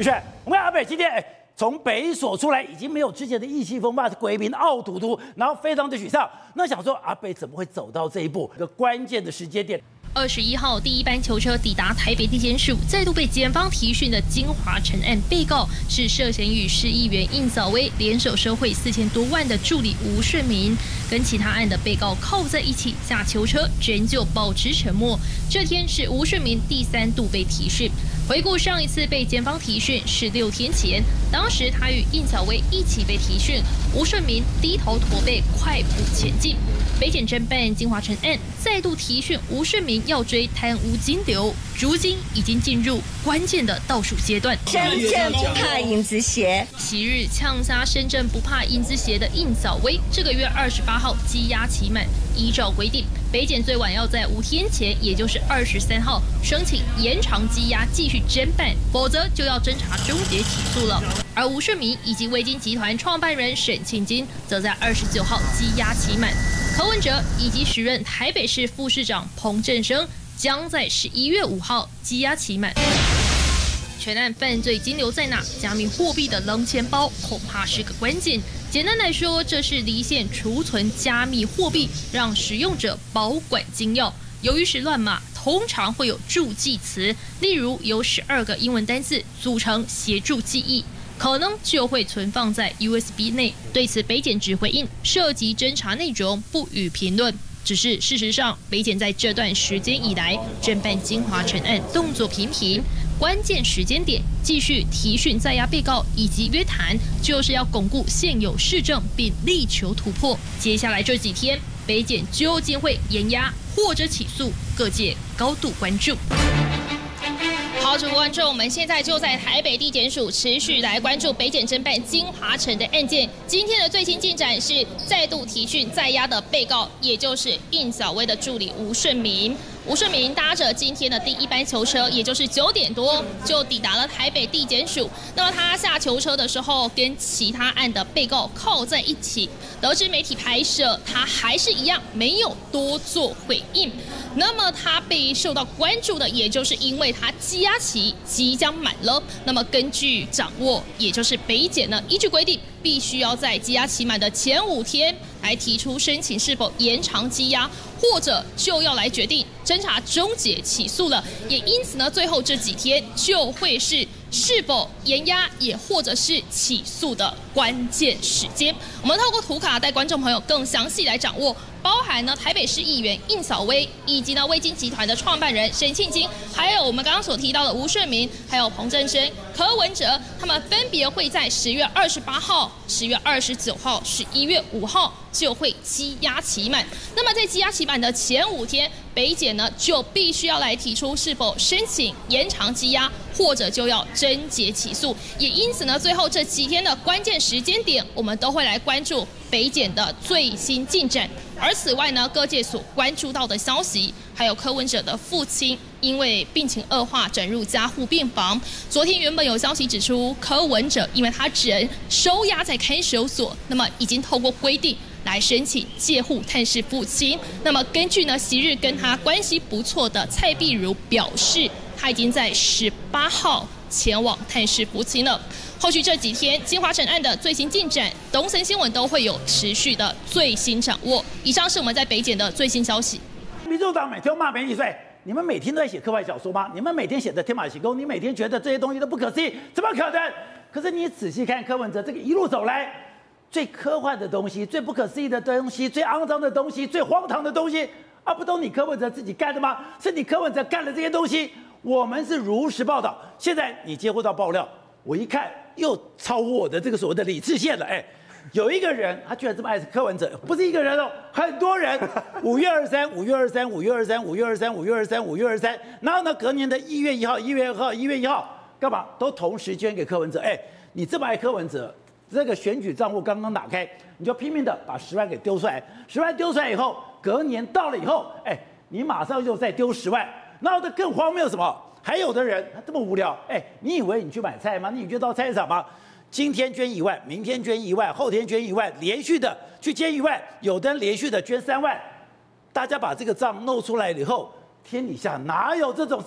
于是我们看阿北今天从北所出来，已经没有之前的意气风发、鬼民傲突突，然后非常的沮丧。那想说阿北怎么会走到这一步？一个关键的时间点。 21号，第一班囚车抵达台北地检署，再度被检方提讯的金华城案被告是涉嫌与市议员应扫薇联手收贿4000多万的助理吴顺民，跟其他案的被告靠在一起下囚车，仍旧保持沉默。这天是吴顺民第3度被提讯。回顾上一次被检方提讯是6天前，当时他与应扫薇一起被提讯，吴顺民低头驼背，快步前进。北检侦办金华城案再度提讯吴顺民。 要追贪污金流，如今已经进入关键的倒数阶段。 深圳不怕影子斜， 昔日呛杀深圳不怕影子斜的应扫薇，这个月28号羁押期满，依照规定，北检最晚要在5天前，也就是23号申请延长羁押继续侦办，否则就要侦查终结起诉了。而吴顺民以及微金集团创办人沈庆金，则在29号羁押期满。 柯文哲以及时任台北市副市长彭振声将在11月5号羁押期满。全案犯罪金流在哪？加密货币的冷钱包恐怕是个关键。简单来说，这是离线储存加密货币，让使用者保管金钥。由于是乱码，通常会有助记词，例如由12个英文单字组成协助记忆。 可能就会存放在 USB 内。对此，北检只回应涉及侦查内容，不予评论。只是事实上，北检在这段时间以来侦办金华城案动作频频，关键时间点继续提讯在押被告以及约谈，就是要巩固现有事证，并力求突破。接下来这几天，北检究竟会延押或者起诉，各界高度关注。 好，主播观众，我们现在就在台北地检署持续来关注北检侦办金华城的案件。今天的最新进展是再度提讯在押的被告，也就是应扫薇的助理吴顺民。吴顺民搭着今天的第一班囚车，也就是9点多就抵达了台北地检署。那么他下囚车的时候，跟其他案的被告靠在一起。得知媒体拍摄，他还是一样没有多做回应。那么他被受到关注的，也就是因为他羁押期即将满了。那么根据掌握，也就是北检呢，依据规定，必须要在羁押期满的前5天来提出申请是否延长羁押，或者就要来决定侦查终结起诉了。也因此呢，最后这几天就会是否延押，也或者是起诉的关键时间。我们透过图卡带观众朋友更详细来掌握。 包含呢台北市议员应扫薇，以及呢微金集团的创办人沈庆金，还有我们刚刚所提到的吴顺民，还有彭振声、柯文哲，他们分别会在10月28号、10月29号、11月5号就会羁押期满。那么在羁押期满的前5天，北检呢就必须要来提出是否申请延长羁押，或者就要侦结起诉。也因此呢，最后这几天的关键时间点，我们都会来关注北检的最新进展。 而此外呢，各界所关注到的消息，还有柯文哲的父亲因为病情恶化转入加护病房。昨天原本有消息指出，柯文哲因为他只能收押在看守所，那么已经透过规定来申请戒护探视父亲。那么根据呢昔日跟他关系不错的蔡碧如表示，他已经在18号前往探视父亲了。 后续这几天金华城案的最新进展，东森新闻都会有持续的最新掌握。以上是我们在北检的最新消息。 民众党每天骂媒体说：“你们每天都在写科幻小说吗？你们每天写的天马行空，你每天觉得这些东西都不可思议，怎么可能？可是你仔细看柯文哲这个一路走来，最科幻的东西、最不可思议的东西、最肮脏的东西、最荒唐的东西，啊，不都你柯文哲自己干的吗？是你柯文哲干了这些东西，我们是如实报道。现在你接获到爆料，我一看。” 又超乎我的这个所谓的理智线了，有一个人他居然这么爱柯文哲，不是一个人哦，很多人。5月23、5月23、5月23、5月23、5月23、5月23，然后呢，隔年的1月1号、1月2号、1月1号，干嘛都同时捐给柯文哲？你这么爱柯文哲，这个选举账户刚刚打开，你就拼命的把10万给丢出来，10万丢出来以后，隔年到了以后，你马上又再丢10万，然后这更荒谬什么？ 还有的人他这么无聊，你以为你去买菜吗？你以为到菜市场吗？今天捐1万，明天捐1万，后天捐1万，连续的去捐1万，有的人连续的捐3万。大家把这个账弄出来以后，天底下哪有这种事？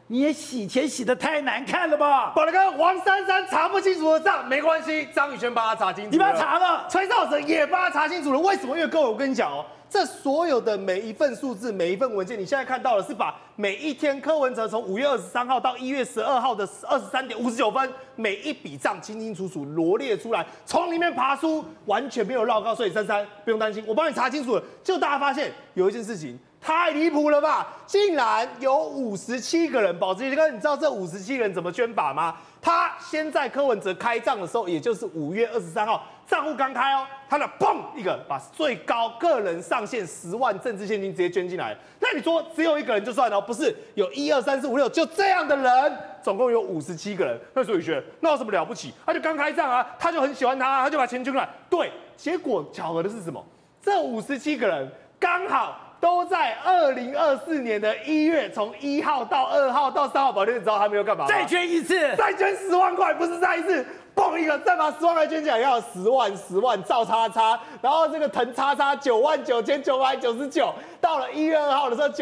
你也洗钱洗得太难看了吧？ 宝德哥，黄珊珊查不清楚的账没关系，张宇轩帮他查清楚了， 你帮他查了， 崔兆成也帮他查清楚了。为什么？因为各位，我跟你讲哦，这所有的每一份数字、每一份文件，你现在看到的是把每一天柯文哲从5月23号到1月12号的23点59分，每一笔账清清楚楚罗列出来，从里面爬出，完全没有绕高。所以珊珊不用担心，我帮你查清楚了。就大家发现有一件事情。太离谱了吧！竟然有57个人，宝智哥，你知道这57个人怎么捐法吗？他先在柯文哲开账的时候，也就是5月23号，账户刚开哦，他的砰一个把最高个人上限10万政治现金直接捐进来。那你说只有一个人就算了，不是有1、2、3、4、5、6，就这样的人，总共有57个人。那所以觉得那有什么了不起？他就刚开账啊，他就很喜欢他啊，他就把钱捐过来。对，结果巧合的是什么？这57个人刚好。都在2024年的1月，从1号到2号到3号，宝弟，你知道他们又干嘛吗？ 再捐一次， 再捐10万块，不是再一次，蹦一个，再把10万块捐起来，要10万赵叉叉，然后这个腾叉叉99999，到了1月2号的时候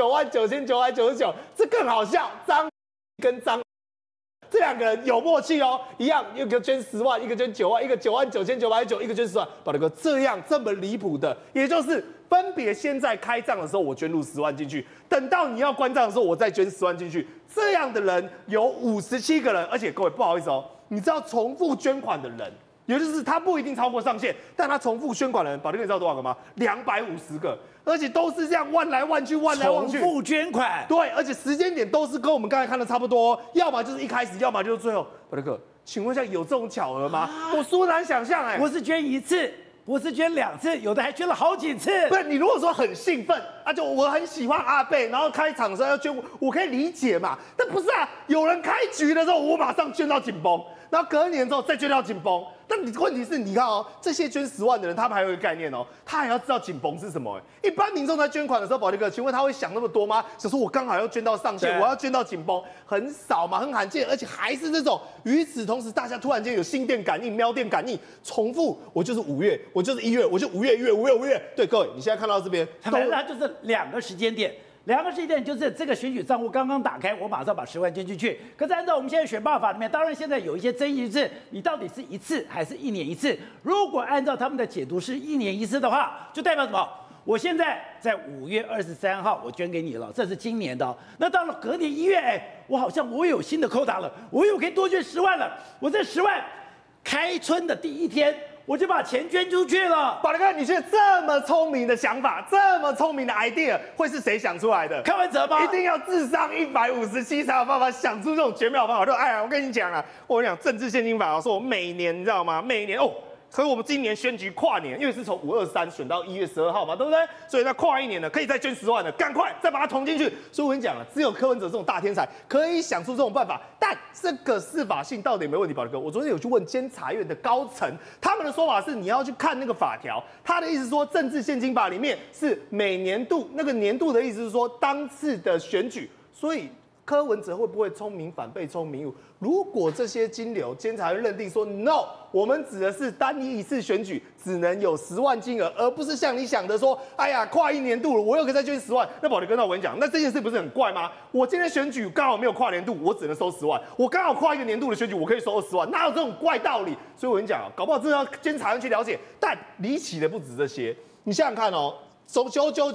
99999，这更好笑，张跟张。这两个人有默契哦，一样，一个捐10万，一个捐9万，一个99999，一个捐10万。宝德哥，这么离谱的，也就是分别先在开账的时候我捐入10万进去，等到你要关账的时候我再捐10万进去。这样的人有57个人，而且各位不好意思哦，你知道重复捐款的人，也就是他不一定超过上限，但他重复捐款的人，宝德哥你知道多少个吗？250个。而且都是这样万来万去， 重复捐款， 对，而且时间点都是跟我们刚才看的差不多，要么就是一开始，要么就是最后。宝德哥，请问一下，有这种巧合吗？我殊难想象哎， 不是捐一次，不是捐2次，有的还捐了好几次。 不是你如果说很兴奋啊，就我很喜欢阿贝，然后开场的时候要捐，我可以理解嘛。但不是啊，有人开局的时候，我马上捐到紧绷，然后隔年之后再捐到紧绷。但问题是，你看哦，这些捐10万的人，他们还有一个概念哦，他还要知道紧绷是什么。一般民众在捐款的时候，宝弟哥，请问他会想那么多吗？想说我刚好要捐到上限，我要捐到紧绷，很少嘛，很罕见，而且还是这种。与此同时，大家突然间有心电感应、喵电感应，重复，我就是5月，我就是1月，我就5月、5月。对，各位，你现在看到这边， 它就是2个时间点。2个时间点就是这个选举账户刚刚打开，我马上把10万捐进去。可是按照我们现在选办法里面，当然现在有一些争议是，你到底是1次还是1年1次？如果按照他们的解读是1年1次的话，就代表什么？我现在在5月23号我捐给你了，这是今年的。那到了隔年1月，我好像我有新的扣打了，我又可以多捐10万了。我这10万开春的第1天。我就把钱捐出去了。 宝德哥，你觉得这么聪明的想法，这么聪明的 idea， 会是谁想出来的？ 柯文哲吗？ 一定要智商157才有办法想出这种绝妙方法。就哎呀，我跟你讲啊，我跟你讲政治现金法，说我每年你知道吗？每年哦。所以我们今年选举跨年，因为是从523选到1月12号嘛，对不对？所以在跨1年呢，可以再捐10万的，赶快再把它投进去。所以我跟你讲了，只有柯文哲这种大天才可以想出这种办法。但这个司法性到底有没有问题？宝德哥，我昨天有去问监察院的高层，他们的说法是你要去看那个法条，他的意思说政治现金法里面是每年度那个年度的意思是说当次的选举，所以。柯文哲会不会聪明反被聪明误？如果这些金流监察院认定说 no， 我们指的是单一次选举只能有10万金额，而不是像你想的说，哎呀，跨1年度了，我又可以再捐10万。那宝德哥，那我跟你讲，那这件事不是很怪吗？我今天选举刚好没有跨年度，我只能收10万；我刚好跨1个年度的选举，我可以收20万，哪有这种怪道理？所以我跟你讲啊，搞不好真的要监察院去了解。但离奇的不止这些，你想想看哦，从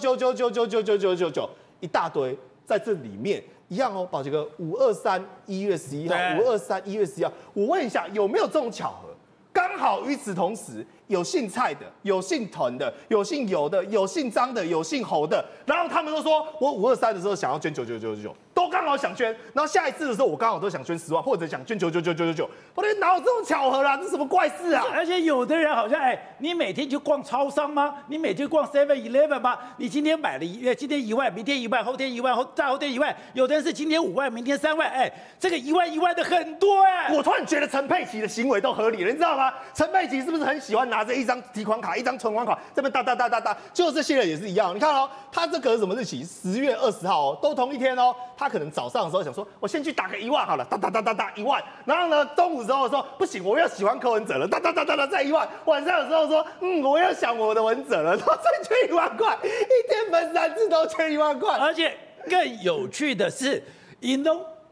999999999一大堆在这里面。一样哦，宝杰哥，523 1月11号，523 1月11号，我问一下，有没有这种巧合？刚好与此同时，有姓蔡的，有姓滕的，有姓尤的，有姓张的，有姓侯的，然后他们都说我523的时候想要捐99999，都刚好想捐，然后下一次的时候我刚好都想捐10万，或者想捐99999，我的哪有这种巧合啦？这什么怪事啊？ 而且有的人好像你每天去逛超商吗？你每天逛 7-Eleven 吗？你今天买了今天1万，明天1万，后天1万，再后天1万，有的人是今天5万，明天3万，这个1万的很多我突然觉得陈佩琪的行为都合理了，你知道吗？陈佩琪是不是很喜欢拿着一张提款卡、一张存款卡这边哒，就这些人也是一样。你看哦，他这个是什么日期？10月20号哦，都同一天哦。他可能早上的时候想说，我先去打个1万好了，哒1万。然后呢，中午的时候说不行，我又喜欢柯文哲了，哒再1万。晚上的时候说，我又想我的文哲了，然后再捐1万块，一天分3次都捐1万块。 而且更有趣的是，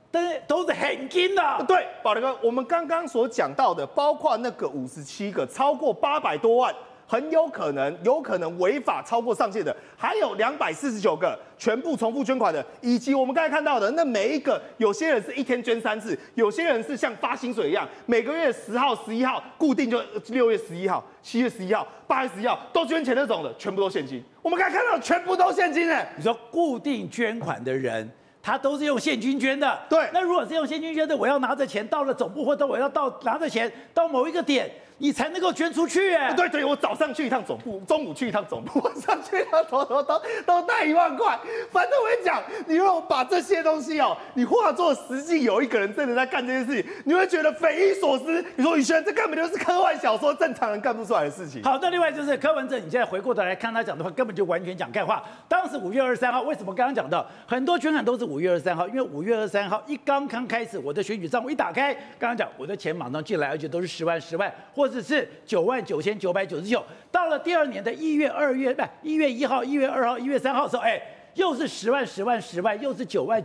都是很金的。 对，宝德哥，我们刚刚所讲到的，包括那个57个超过800多万，很有可能违法超过上限的，还有249个全部重复捐款的，以及我们刚才看到的那每一个，有些人是一天捐3次，有些人是像发薪水一样，每个月10号、11号固定就6月11号、7月11号、8月11号都捐钱那种的，全部都现金。我们刚才看到的全部都现金哎。 你说固定捐款的人，他都是用现金捐的。 对， 那如果是用现金捐的，我要拿着钱到了总部，或者我要拿着钱到某一个点，你才能够捐出去哎。 对，我早上去一趟总部，中午去一趟总部，晚上去一趟都带1万块。反正我跟你讲，你如果把这些东西你化作实际有一个人真的在干这件事情，你会觉得匪夷所思。你说宇轩，这根本就是科幻小说，正常人干不出来的事情。 好，那另外就是柯文哲，你现在回过头来看他讲的话，根本就完全讲干话。当时5月23号，为什么刚刚讲到很多捐款都是5月23号？因为5月23号刚开始，我的选举账户一打开，刚刚讲我的钱马上进来，而且都是10万、或者是99999。到了第2年的1月1号、1月2号、1月3号的时候，又是10万，又是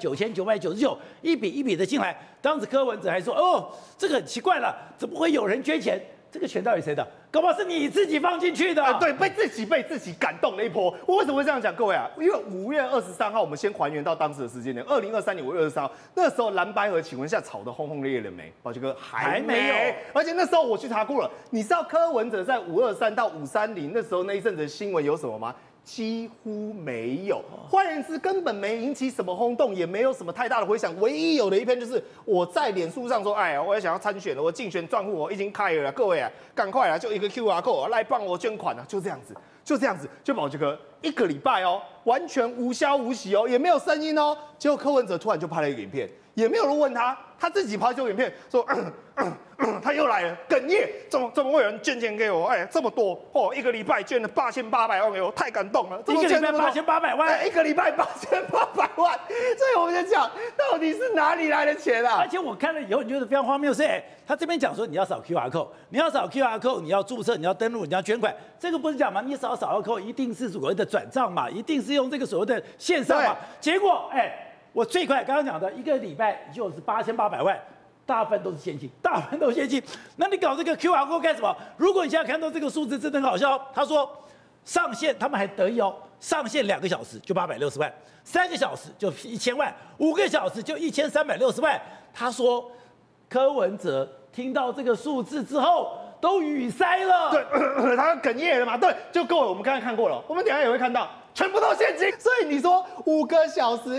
99999，一笔一笔的进来。当时柯文哲还说：“这个很奇怪了，怎么会有人捐钱？这个钱到底谁的？搞不好是你自己放进去的。” 对，被自己感动了一波。我为什么会这样讲，各位啊？因为5月23号，我们先还原到当时的时间点，2023年5月23号，那时候蓝白合请问一下吵得轰轰烈烈了没？宝杰哥还没有。而且那时候我去查过了，你知道柯文哲在523到530那时候那一阵子的新闻有什么吗？几乎没有，换言之，根本没引起什么轰动，也没有什么太大的回响。唯一有的一篇就是我在脸书上说，我也想要参选了，我竞选账户我已经开了，各位啊，赶快啦，就一个 QR code 来帮我捐款啊，就这样子，就宝杰哥1个礼拜完全无消无息也没有声音结果柯文哲突然就拍了一个影片，也没有人问他，他自己拍出影片说。他又来了，哽咽，怎么会有人捐钱给我？这么多1个礼拜捐了8800万给我，太感动了。 1个礼拜8800万 ，1个礼拜8800万，所以我们就讲，到底是哪里来的钱啊？ 而且我看了以后，你觉得非常荒谬，是他这边讲说你要扫 QR code， 你要扫 QR code， 你要注册，你要登录，你要捐款，这个不是讲吗？你扫 code 一定是所谓的转账嘛，一定是用这个所谓的线上嘛。结果我最快刚刚讲的1个礼拜就是8800万。大部分都是现金，那你搞这个 QR code 干什么？如果你现在看到这个数字，真的很好笑。他说上线，他们还得意上线2个小时就860万，3个小时就1000万，5个小时就1360万。他说柯文哲听到这个数字之后都语塞了， 对，他哽咽了嘛？对，就各位我们刚才看过了，我们等一下也会看到。全部都现金，所以你说5个小时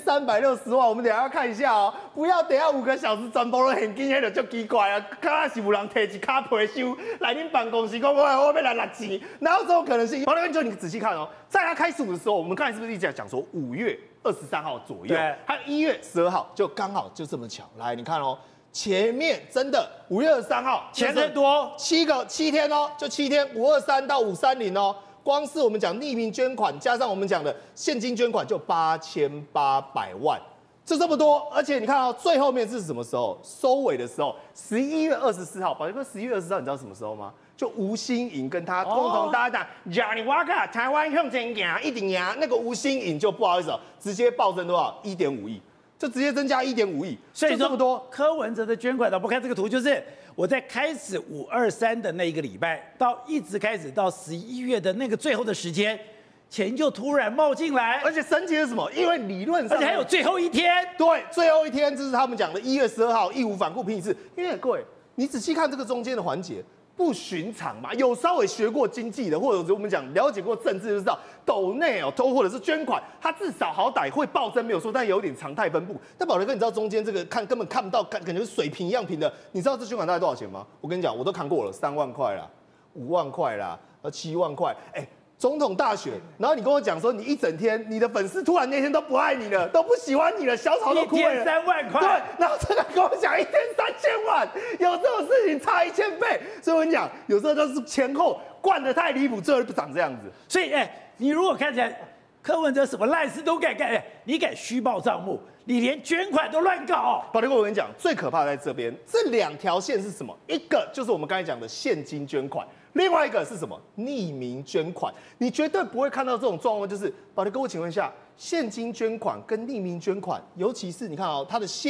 1360万，我们等一下要看一下不要等一下5个小时全部都现金，那就奇怪啊！看是有人提一卡皮箱来恁办公室讲，我要来拿钱，哪有这种可能性？好了，就你仔细看在他开始的时候，我们刚才是不是一直讲说5月23号左右，还有1月12号，就刚好就这么巧。来，你看前面真的5月23号钱很多 ，7天就7天，523到530光是我们讲匿名捐款，加上我们讲的现金捐款，就8800万，就这么多。而且你看最后面是什么时候？收尾的时候，11月24号。宝杰哥，11月24号你知道什么时候吗？就吴欣颖跟他共同搭档，Johnny Walker， 台湾向前行，一定赢。那个吴欣颖就不好意思直接暴增多少？1.5亿。就直接增加1.5亿， 所以这么多。 柯文哲的捐款，我看这个图，就是我在开始523的那一个礼拜，到一直开始到11月的那个最后的时间，钱就突然冒进来， 而且神奇的是什么？因为理论上， 而且还有最后一天， 对，最后一天这是他们讲的1月12号，义无反顾拼一次。因为各位，你仔细看这个中间的环节。不寻常嘛，有稍微学过经济的，或者是我们讲了解过政治，就知道斗内或者是捐款，它至少好歹会暴增没有错，但有点常态分布。但宝杰哥，你知道中间这个根本看不到，感觉是水平一样平的。你知道这捐款大概多少钱吗？我跟你讲，我都看过了，3万块啦，5万块啦，7万块，总统大选，然后你跟我讲说，你一整天，你的粉丝突然那天都不爱你了，都不喜欢你了，小草都枯萎了。 1天3万块， 对，然后这个跟我讲1天3000万，有这种事情差1000倍。所以我跟你讲，有时候都是前后灌得太离谱，最后就长这样子。 所以你如果看起来柯文哲什么烂事都敢干，你敢虚报账目，你连捐款都乱搞。 宝杰哥，我跟你讲，最可怕的在这边，这2条线是什么？一个就是我们刚才讲的现金捐款。另外一个是什么？匿名捐款，你绝对不会看到这种状况。就是宝杰哥，我请问一下，现金捐款跟匿名捐款，尤其是你看它的线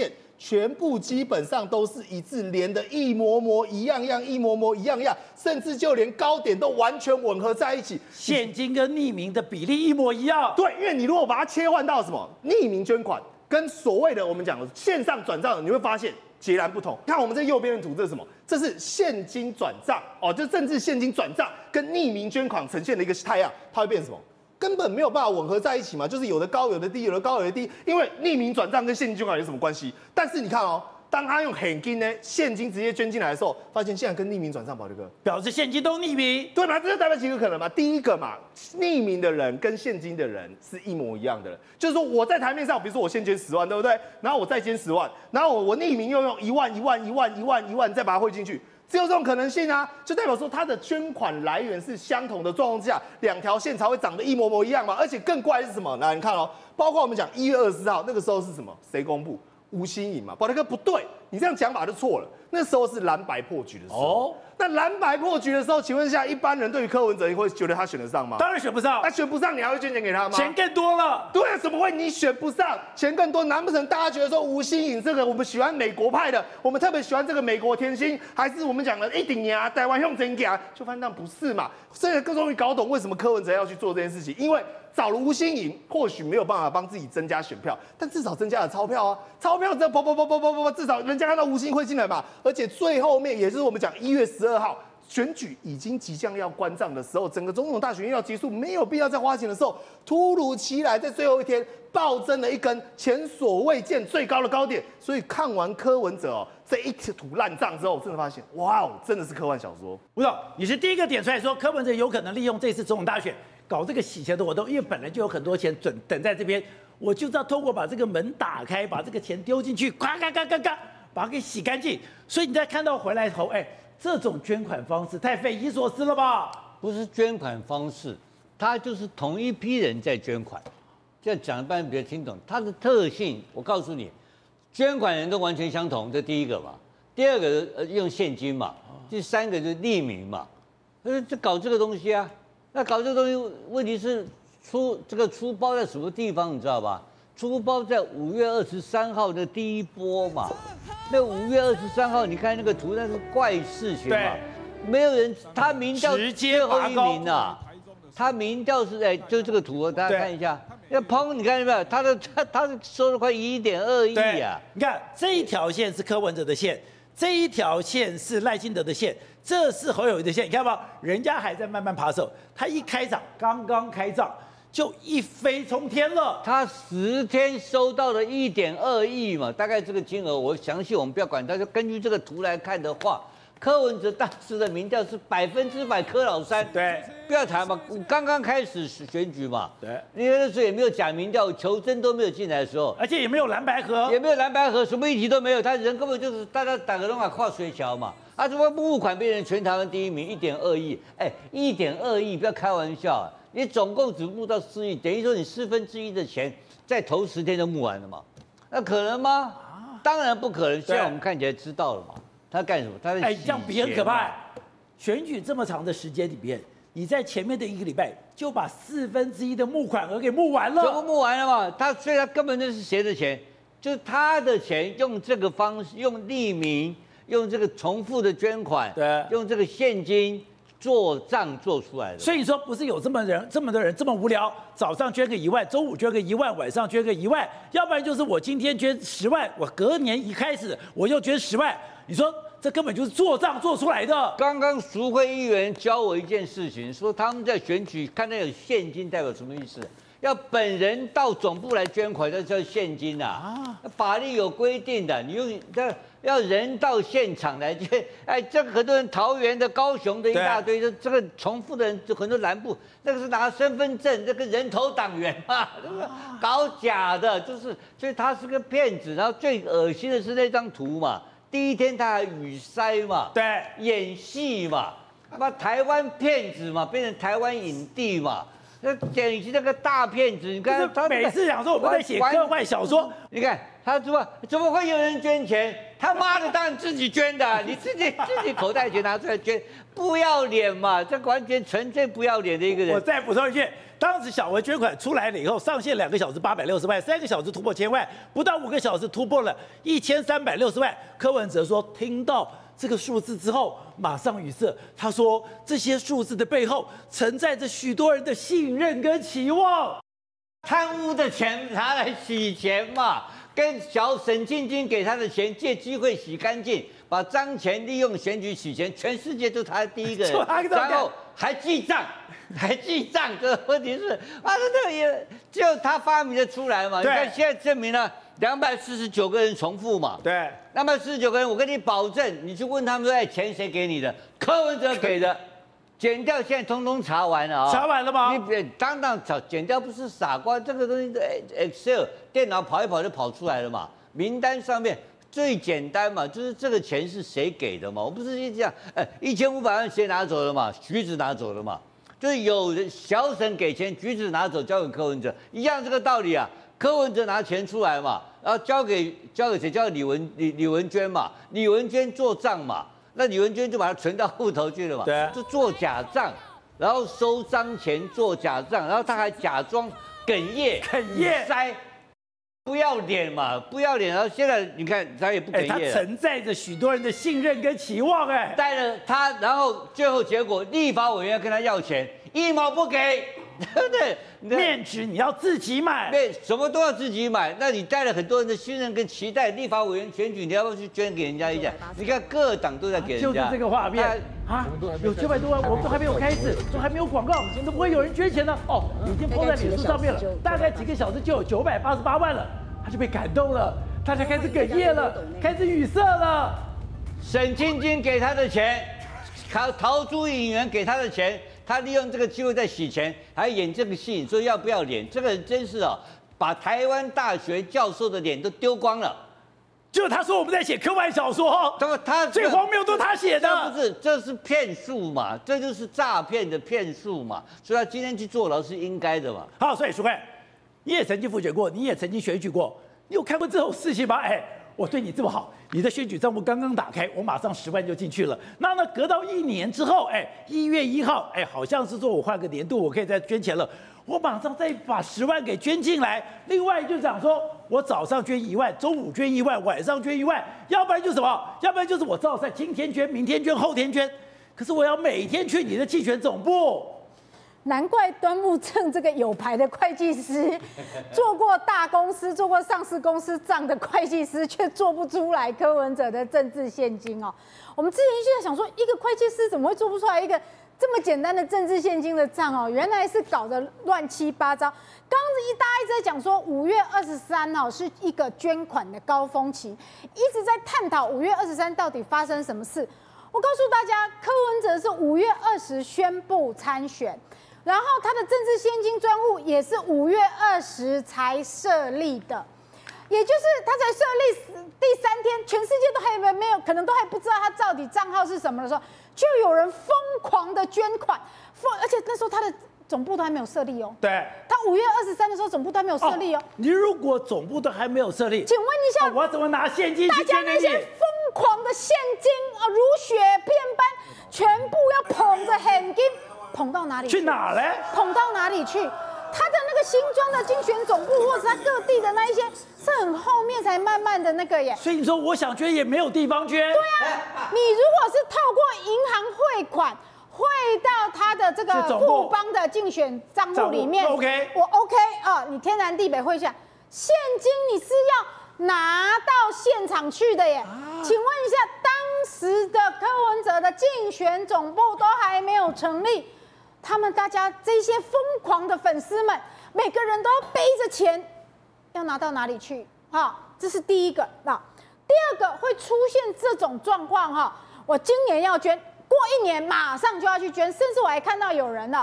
全部基本上都是一致，连的一模模一样样，一模模一样样，甚至就连高点都完全吻合在一起， 现金跟匿名的比例一模一样。 对，因为你如果把它切换到什么匿名捐款，跟所谓的我们讲的线上转账，你会发现截然不同。看我们这右边的图，这是什么？这是现金转账哦，就政治现金转账跟匿名捐款呈现的一个太阳，它会变什么？根本没有办法吻合在一起嘛，就是有的高有的低，有的高有的低。因为匿名转账跟现金捐款有什么关系？但是你看哦，当他用现金呢，现金直接捐进来的时候，发现现在跟匿名转账，宝哥表示现金都匿名， 对吧？这就代表几个可能嘛？第一个嘛，匿名的人跟现金的人是一模一样的人，就是说我在台面上，比如说我先捐10万，对不对？然后我再捐10万，然后我匿名又用1万再把它汇进去。只有这种可能性啊，就代表说它的捐款来源是相同的状况下，两条线才会长得一模模一样嘛。而且更怪的是什么？来，你看哦，包括我们讲1月24号那个时候是什么？谁公布？吴欣颖嘛，宝德哥不对，你这样讲法就错了。那时候是蓝白破局的时候。哦，那蓝白破局的时候，请问一下，一般人对于柯文哲会觉得他选得上吗？ 当然选不上。 他选不上，你还会捐钱给他吗？ 钱更多了。 对啊，怎么会你选不上，钱更多？难不成大家觉得说吴欣颖这个我们喜欢美国派的，我们特别喜欢这个美国甜心，还是我们讲的一定呀台湾用真假？就发现那不是嘛。所以终于搞懂为什么柯文哲要去做这件事情，因为找了吴欣颖，或许没有办法帮自己增加选票，但至少增加了钞票啊！钞票这跑，至少人家看到吴欣颖会进来嘛。而且最后面，也就是我们讲1月12号选举已经即将要关账的时候，整个总统大选要结束，没有必要再花钱的时候，突如其来在最后一天暴增了一根前所未见最高的高点。所以看完柯文哲这一吐烂账之后，真的发现，哇哦，真的是科幻小说。 吴总，你是第一个点出来说柯文哲有可能利用这次总统大选搞这个洗钱的活动，因为本来就有很多钱等在这边，我就知道透过把这个门打开，把这个钱丢进去，咔，把它给洗干净。所以你再看到回来头，这种捐款方式太匪夷所思了吧？ 不是捐款方式，它就是同一批人在捐款。这样讲一般人比较听懂。它的特性，我告诉你，捐款人都完全相同，这第一个嘛。第二个用现金嘛，第三个就是匿名嘛。就搞这个东西啊。那搞这个东西，问题是出包在什么地方，你知道吧？出包在5月23号的第一波嘛。那5月23号，你看那个图，那是怪事情嘛。没有人，他民调最后一名啊。他民调是就这个图，大家看一下。那彭，你看见没有？他收了快1.2亿啊！ 你看这一条线是柯文哲的线，这一条线是赖清德的线，这是侯友宜的线。你看吧，人家还在慢慢爬手，他一开涨，刚刚开涨就一飞冲天了。 他10天收到了1.2亿嘛，大概这个金额，我详细我们不要管它，就根据这个图来看的话。柯文哲当时的民调是100%柯老三， 对， 不要谈嘛，刚刚开始选举嘛， 对， 因为那时候也没有假民调，求真都没有进来的时候， 而且也没有蓝白合， 什么议题都没有，他人根本就是大家打个电话跨水桥嘛，怎么募款变成全台湾第一名1.2亿，1.2亿不要开玩笑，你总共只募到4亿，等于说你1/4的钱在头10天就募完了嘛，那可能吗？当然不可能，现在我们看起来知道了嘛。他干什么？他在这样比很可怕。选举这么长的时间里面，你在前面的1个礼拜就把1/4的募款额给募完了。 全部募完了嘛？所以他根本就是谁的钱？就是他的钱，用这个方式，用匿名，用这个重复的捐款， 对， 用这个现金做账做出来的。 所以你说不是有这么多人这么无聊，早上捐个1万，中午捐个1万，晚上捐个1万，要不然就是我今天捐10万，我隔年一开始我又捐10万。你说这根本就是做账做出来的。 刚刚赎回议员教我一件事情，说他们在选举看到有现金代表什么意思？要本人到总部来捐款，那叫现金啊！法律有规定的，你要人到现场来捐。这个很多人桃园的、高雄的一大堆，这个重复的人就很多南部，那个是拿身份证，这个人头党员嘛，搞假的，所以他是个骗子。然后最恶心的是那张图嘛。第一天他还语塞嘛， 对， 演戏嘛，台湾骗子嘛，变成台湾影帝嘛，那典型那个大骗子。你看他每次讲说我们在写科幻小说， 你看他怎么会有人捐钱？ 他妈的，当然自己捐的，你自己口袋钱拿出来捐，不要脸嘛！这完全纯粹不要脸的一个人。 我再补充一句，当时小额捐款出来了以后，上线2个小时860万，3个小时突破1000万，不到5个小时突破了1360万。柯文哲说，听到这个数字之后，马上语塞。他说，这些数字的背后承载着许多人的信任跟期望。 贪污的钱拿来洗钱嘛，跟沈庆金给他的钱借机会洗干净，把脏钱利用选举洗钱，全世界都他第一个人，然后还记账。这问题是啊，这个也只有他发明的出来嘛。你看现在证明了249个人重复嘛。 对 ，249个人，我跟你保证，你去问他们说，哎，钱谁给你的？柯文哲给的。检调现在通通查完了啊！ 查完了吗？ 你当检调不是傻瓜，这个东西 Excel 电脑跑一跑就跑出来了嘛。名单上面最简单嘛，就是这个钱是谁给的嘛。我不是这样，1500万谁拿走了嘛？橘子拿走了嘛。就是有人小沈给钱，橘子拿走交给柯文哲，一样这个道理啊。柯文哲拿钱出来嘛，然后交给谁？交给李文娟嘛。李文娟做账嘛。那李文娟就把它存到户头去了嘛， 对， 就做假账，然后收脏钱做假账，然后他还假装哽咽塞，不要脸嘛，不要脸。然后现在你看他也不哽咽了， 他承载着许多人的信任跟期望， 带了他，然后最后结果立法委员要跟他要钱，1毛不给，对不对？ 面纸你要自己买， 对，什么都要自己买。那你带了很多人的信任跟期待，立法委员选举你要不要去捐给人家一下？你看各党都在给人家， 就是这个画面啊，有900多万，我们都还没有开始，都还没有广告，怎么会有人捐钱呢？哦，已经抛在脸书上面了，大概几个小时就有988万了，他就被感动了，大家开始哽咽了，开始语塞了。 沈庆金给他的钱，陶朱隐员给他的钱。他利用这个机会在洗钱，还演这个戏，你说要不要脸？这个人真是把台湾大学教授的脸都丢光了。 就他说我们在写科幻小说， 他最荒谬都他写的， 不是？这是骗术嘛，这就是诈骗的骗术嘛，所以他今天去坐牢是应该的嘛。 好，所以淑慧，你也曾经复选过，你也曾经选举过，你有看过这种事情吗？我对你这么好，你的选举账户刚刚打开，我马上10万就进去了。那呢，隔到1年之后，1月1号，好像是说我换个年度，我可以再捐钱了，我马上再把10万给捐进来。另外就讲说，我早上捐1万，中午捐1万，晚上捐1万，要不然就是什么？要不然就是我照在今天捐，明天捐，后天捐。可是我要每天去你的竞选总部。 难怪端木正这个有牌的会计师，做过大公司、做过上市公司账的会计师，却做不出来柯文哲的政治现金哦。我们之前就在想说，一个会计师怎么会做不出来一个这么简单的政治现金的账哦？原来是搞得乱七八糟。刚刚大家一直在讲说，5月23是一个捐款的高峰期，一直在探讨5月23到底发生什么事。我告诉大家，柯文哲是5月20宣布参选。然后他的政治现金专户也是5月20才设立的，也就是他才设立第3天，全世界都还没有，可能都还不知道他到底账号是什么的时候，就有人疯狂的捐款，而且那时候他的总部都还没有设立哦。 对， 他5月23的时候总部都还没有设立哦。 你如果总部都还没有设立， 请问一下， 我怎么拿现金去捐给你？ 大家那些疯狂的现金如雪片般，全部要捧着现金。捧到哪里去？ 去哪嘞？ 捧到哪里去？他的那个新庄的竞选总部，或者他各地的那一些，是很后面才慢慢的那个耶。 所以你说我想捐也没有地方捐。 对啊，你如果是透过银行汇款汇到他的这个富邦的竞选账户里面 ，OK， 我 OK 你天南地北汇下，现金你是要拿到现场去的耶。请问一下，当时的柯文哲的竞选总部都还没有成立。他们大家这些疯狂的粉丝们，每个人都要背着钱，要拿到哪里去？这是第一个。第二个会出现这种状况我今年要捐，过1年马上就要去捐，甚至我还看到有人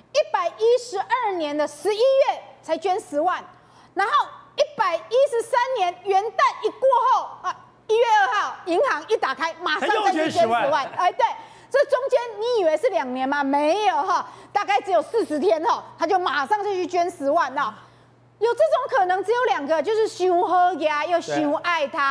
112年的11月才捐10万，然后113年元旦一过后1月2号银行一打开，马上再去捐10万。对。这中间你以为是2年吗？没有大概只有40天他就马上就去捐10万有这种可能只有2个，就是想好呀，又想爱他。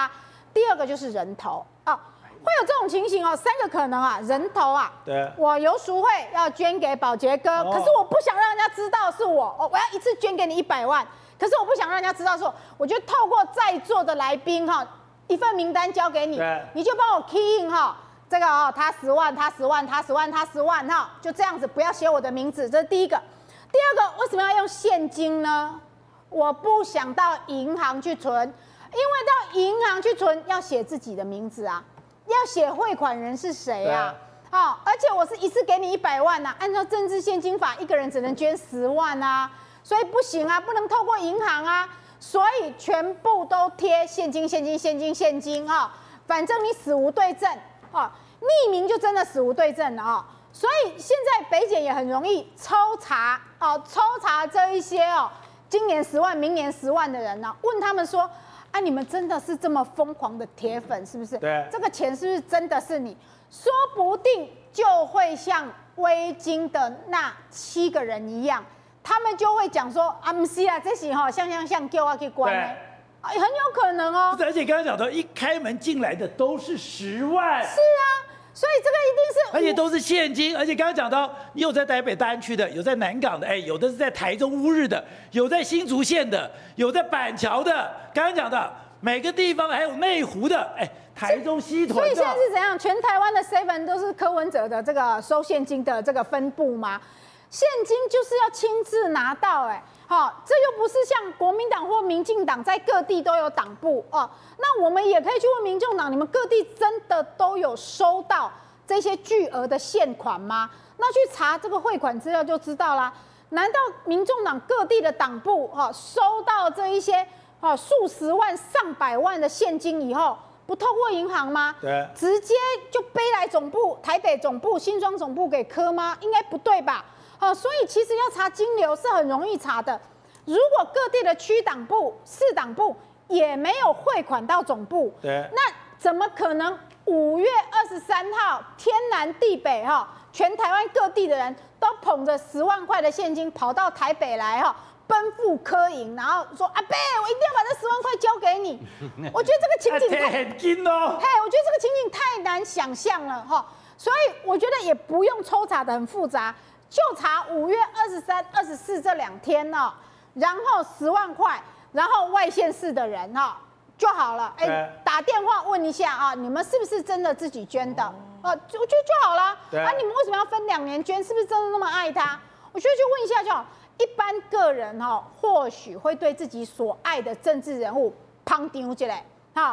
第二个就是人头啊。会有这种情形哦，三个可能啊，人头啊， 对， 我游淑慧要捐给宝杰哥，可是我不想让人家知道是我，我要一次捐给你100万，可是我不想让人家知道是我就透过在座的来宾哈，一份名单交给你，你就帮我 key in 哈，这个哦，他10万，他10万，他10万，他10万哈，就这样子，不要写我的名字，这是第一个。第二个，为什么要用现金呢？我不想到银行去存，因为到银行去存要写自己的名字啊。要写汇款人是谁啊？而且我是一次给你100万啊，按照政治现金法，一个人只能捐10万啊，所以不行啊，不能透过银行啊，所以全部都贴现金啊，反正你死无对证啊，匿名就真的死无对证了啊，所以现在北检也很容易抽查这一些今年10万、明年10万的人呢，问他们说。你们真的是这么疯狂的铁粉是不是？ 对， 这个钱是不是真的是你？说不定就会像威金的那7个人一样，他们就会讲说不是啊，这是像叫我去关的，很有可能哦。 而且刚刚讲到，一开门进来的都是10万。 是啊。所以这个一定是， 而且都是现金，而且刚刚讲到，你有在台北大安区的，有在南港的，有的是在台中乌日的，有在新竹县的，有在板桥的，刚刚讲的每个地方还有内湖的，台中西屯的。 所以现在是怎样？全台湾的 7 都是柯文哲的这个收现金的这个分部吗？现金就是要亲自拿到，这又不是像国民党或民进党在各地都有党部哦。那我们也可以去问民众党，你们各地真的都有收到这些巨额的现款吗？那去查这个汇款资料就知道啦。难道民众党各地的党部收到这一些数十万、上百万的现金以后，不透过银行吗？ 对， 直接就背来总部、台北总部、新庄总部给柯吗？应该不对吧？所以其实要查金流是很容易查的。如果各地的区党部、市党部也没有汇款到总部， 对， 那怎么可能5月23号天南地北全台湾各地的人都捧着10万块的现金跑到台北来奔赴柯营，然后说阿伯，我一定要把这10万块交给你。我觉得这个情景很紧哦。 我觉得这个情景太难想象了所以我觉得也不用抽查的很复杂，就查5月23、24这2天然后10万块，然后外县市的人就好了。打电话问一下你们是不是真的自己捐的？我觉得就好了。你们为什么要分2年捐？是不是真的那么爱他？我觉得就问一下就好。一般个人或许会对自己所爱的政治人物旁丢起来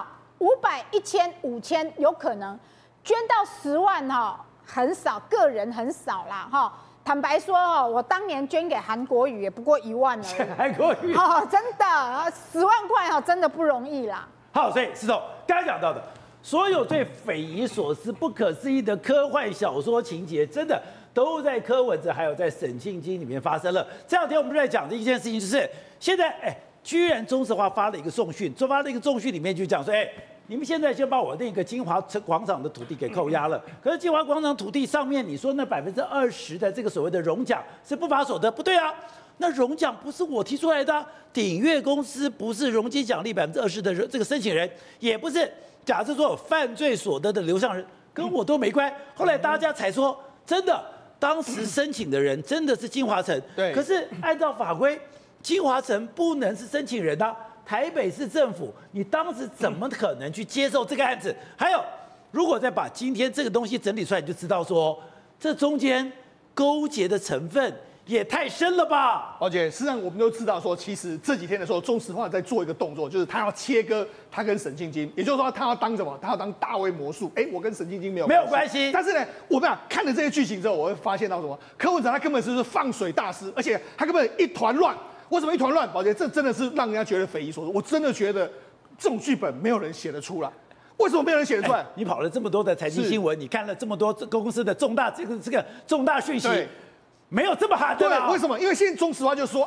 500、1000、5000有可能，捐到10万很少，个人很少啦坦白说我当年捐给韩国瑜也不过1万而已。 韩国瑜真的10万块真的不容易啦。 好，所以石头刚刚讲到的，所有最匪夷所思、不可思议的科幻小说情节，真的都在柯文哲还有在沈庆基里面发生了。这2天我们就在讲的一件事情，就是现在居然中石化发了一个重讯，里面就讲说你们现在就把我那个金华广场的土地给扣押了。可是金华广场土地上面，你说那20%的这个所谓的荣奖是不法所得，不对啊。那荣奖不是我提出来的鼎越公司不是容积奖励20%的这个申请人，也不是假设说有犯罪所得的流向人，跟我都没关。后来大家才说，真的，当时申请的人真的是金华城。 对。 可是按照法规，金华城不能是申请人啊。台北市政府，你当时怎么可能去接受这个案子？还有，如果再把今天这个东西整理出来，你就知道说，这中间勾结的成分也太深了吧？ 而且事实上我们都知道说，其实这几天的时候，中石化在做一个动作，就是他要切割他跟沈庆基，也就是说他要当什么？他要当大卫魔术。我跟沈庆基没有关系。 但是呢，我们看了这些剧情之后，我会发现到什么？柯文哲他根本是放水大师，而且他根本一团乱。为什么一团乱？宝杰，这真的是让人家觉得匪夷所思。我真的觉得这种剧本没有人写得出来。为什么没有人写得出来？ 你跑了这么多的财经新闻，你看了这么多公司的重大这个重大讯息，没有这么喊的啦。 对，为什么？因为现在中石化就说，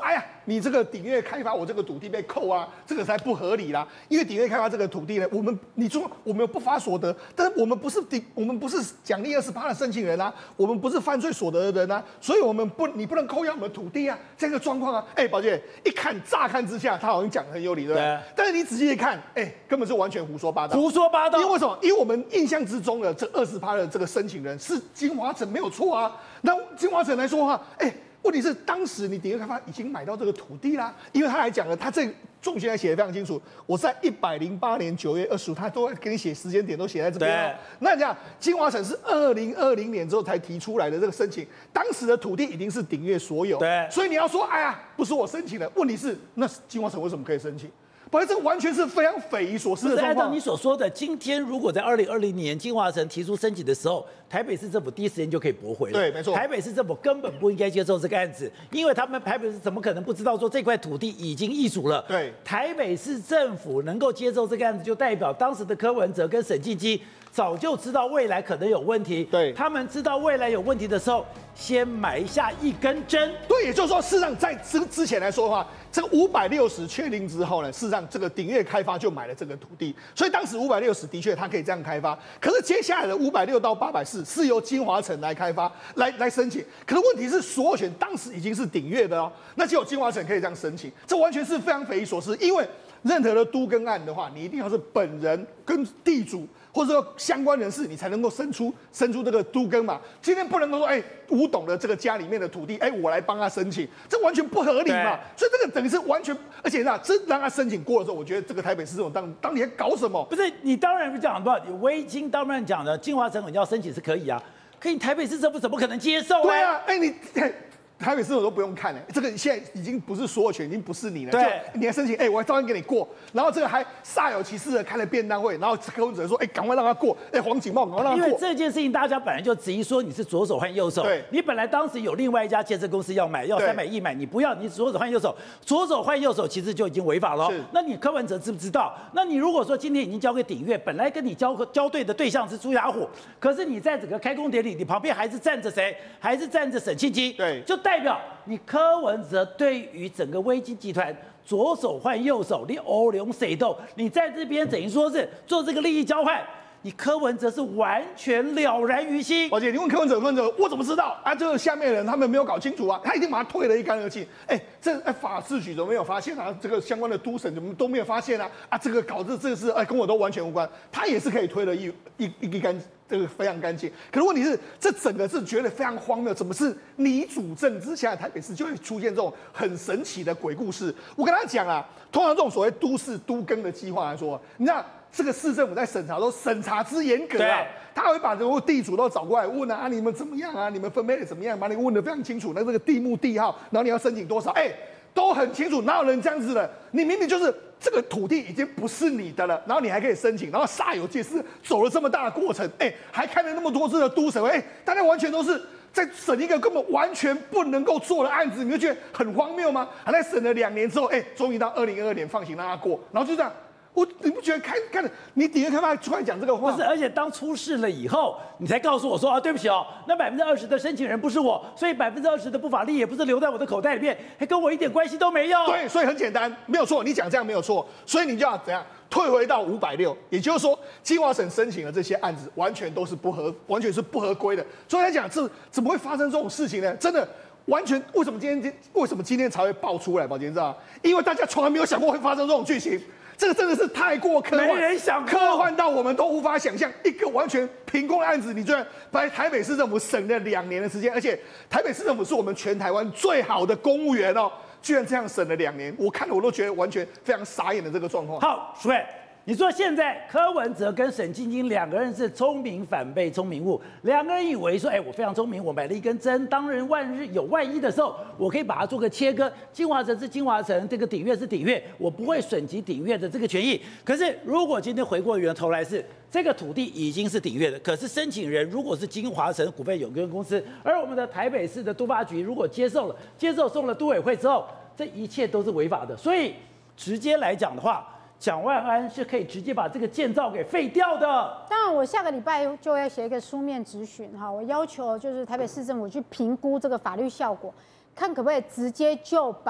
你这个鼎月开发我这个土地被扣啊，这个才不合理啦。因为鼎月开发这个土地呢，你说我们有不法所得，但是我们不是奖励28%的申请人啊，我们不是犯罪所得的人啊，所以你不能扣押我们的土地啊，这样的状况啊。宝姐一看乍看之下，他好像讲得很有理，对不对？但是你仔细一看，根本是完全胡说八道。 胡说八道。 因为为什么？因为我们印象之中的这20%的这个申请人是金华城没有错啊。那金华城来说的话，问题是当时你鼎月开发已经买到这个土地啦，因为他还讲了，他这重点还写得非常清楚，我在108年9月25，他都给你写时间点，都写在这边哦。那你讲金华城是2020年之后才提出来的这个申请，当时的土地已经是鼎月所有， 对， 所以你要说，不是我申请的，问题是那金华城为什么可以申请？不然这完全是非常匪夷所思的状况。 按照你所说的，今天如果在2020年金华城提出申请的时候，台北市政府第一时间就可以驳回了。 对，没错。 台北市政府根本不应该接受这个案子，因为他们台北市怎么可能不知道说这块土地已经易主了？ 对， 台北市政府能够接受这个案子，就代表当时的柯文哲跟沈庆基早就知道未来可能有问题。 对， 他们知道未来有问题的时候，先埋下一根针。 对，也就是说，事实上在之前来说的话，这个560确定之后呢，事实上这个鼎月开发就买了这个土地，所以当时560的确它可以这样开发。可是接下来的560到840是由金华城来开发来申请，可是问题是所有权当时已经是鼎月的哦，那只有金华城可以这样申请，这完全是非常匪夷所思。因为任何的都更案的话，你一定要是本人跟地主或者说相关人士，你才能够生出这个都更嘛。今天不能够说，吴董的这个家里面的土地，我来帮他申请，这完全不合理嘛。所以这个等于是完全，而且真让他申请过的时候，我觉得这个台北市政府当年搞什么？ 不是你当然不讲吧？你微金当然讲的，金华城你要申请是可以啊，可你台北市政府怎么可能接受？ 对啊，台北市政府都不用看了，这个现在已经不是所有权，已经不是你了。 对， 你还申请，我照样给你过。然后这个还煞有其事的开了便当会，然后柯文哲说，赶快让他过。黄锦茂赶快让他过。 因为这件事情，大家本来就质疑说你是左手换右手。 对， 你本来当时有另外一家建设公司要买，要300亿买，你不要，你左手换右手，左手换右手其实就已经违法了。那你柯文哲知不知道？那你如果说今天已经交给鼎月，本来跟你交对的对象是朱雅虎，可是你在整个开工典礼，你旁边还是站着谁？还是站着沈庆基？ 对， 就代表你柯文哲对于整个微金集团左手换右手，你欧龙谁斗？你在这边等于说是做这个利益交换，你柯文哲是完全了然于心。 而且你问柯文哲，我怎么知道啊？这个下面的人他们没有搞清楚啊，他已经把他退了一干二净。这法制局都没有发现啊，这个相关的都审怎么都没有发现啊？这个搞这个事跟我都完全无关，他也是可以推了一干。这个非常干净，可是问题是，这整个是觉得非常荒谬，怎么是你主政之下的台北市就会出现这种很神奇的鬼故事？我跟他讲啊，通常这种所谓都市都更的计划来说，你知道这个市政府在审查都审查之严格啊，他会把这个地主都找过来问啊，你们怎么样啊？你们分配的怎么样？把你问得非常清楚，那这个地目地号，然后你要申请多少？都很清楚，哪有人这样子的？你明明就是这个土地已经不是你的了，然后你还可以申请，然后煞有介事走了这么大的过程，还开了那么多次的都审会，大家完全都是在审一个根本完全不能够做的案子，你就觉得很荒谬吗？还在审了2年之后，终于到2022年放行让他过，然后就这样。你不觉得看着你底下看他出来讲这个话？ 不是，而且当出事了以后，你才告诉我说对不起那20%的申请人不是我，所以20%的不法利益也不是留在我的口袋里面，跟我一点关系都没有。 对，所以很简单，没有错，你讲这样没有错，所以你就要怎样退回到560，也就是说，金华省申请的这些案子完全是不合规的。所以来讲，这怎么会发生这种事情呢？真的。完全为什么今天才会爆出来？宝杰知道，因为大家从来没有想过会发生这种剧情。这个真的是太过科幻， 没人想过， 科幻到我们都无法想象。一个完全凭空的案子，你居然把台北市政府省了2年的时间，而且台北市政府是我们全台湾最好的公务员居然这样省了2年，我看了我都觉得完全非常傻眼的这个状况。 好，淑慧，你说现在柯文哲跟沈庆基2个人是聪明反被聪明误，2个人以为说，我非常聪明，我买了一根针，当人万一的时候，我可以把它做个切割。金华城是金华城，这个鼎月是鼎月，我不会损及鼎月的这个权益。可是如果今天回过源头来是这个土地已经是鼎月的，可是申请人如果是金华城股份有限公司，而我们的台北市的都发局如果接受送了都委会之后，这一切都是违法的。所以直接来讲的话，蒋万安是可以直接把这个建造给废掉的。 当然，我下个礼拜就要写一个书面质询我要求就是台北市政府去评估这个法律效果，看可不可以直接就把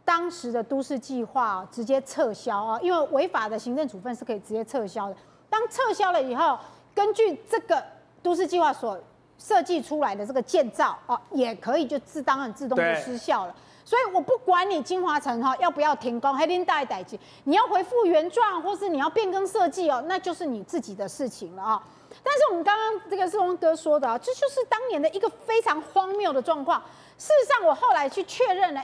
当时的都市计划直接撤销啊，因为违法的行政处分是可以直接撤销的。当撤销了以后，根据这个都市计划所设计出来的这个建造哦，也可以就当然自动就失效了。所以我不管你金华城要不要停工，黑林大代志，你要恢复原状，或是你要变更设计哦，那就是你自己的事情了啊。但是我们刚刚这个世峰哥说的啊，这就是当年的一个非常荒谬的状况。事实上，我后来去确认了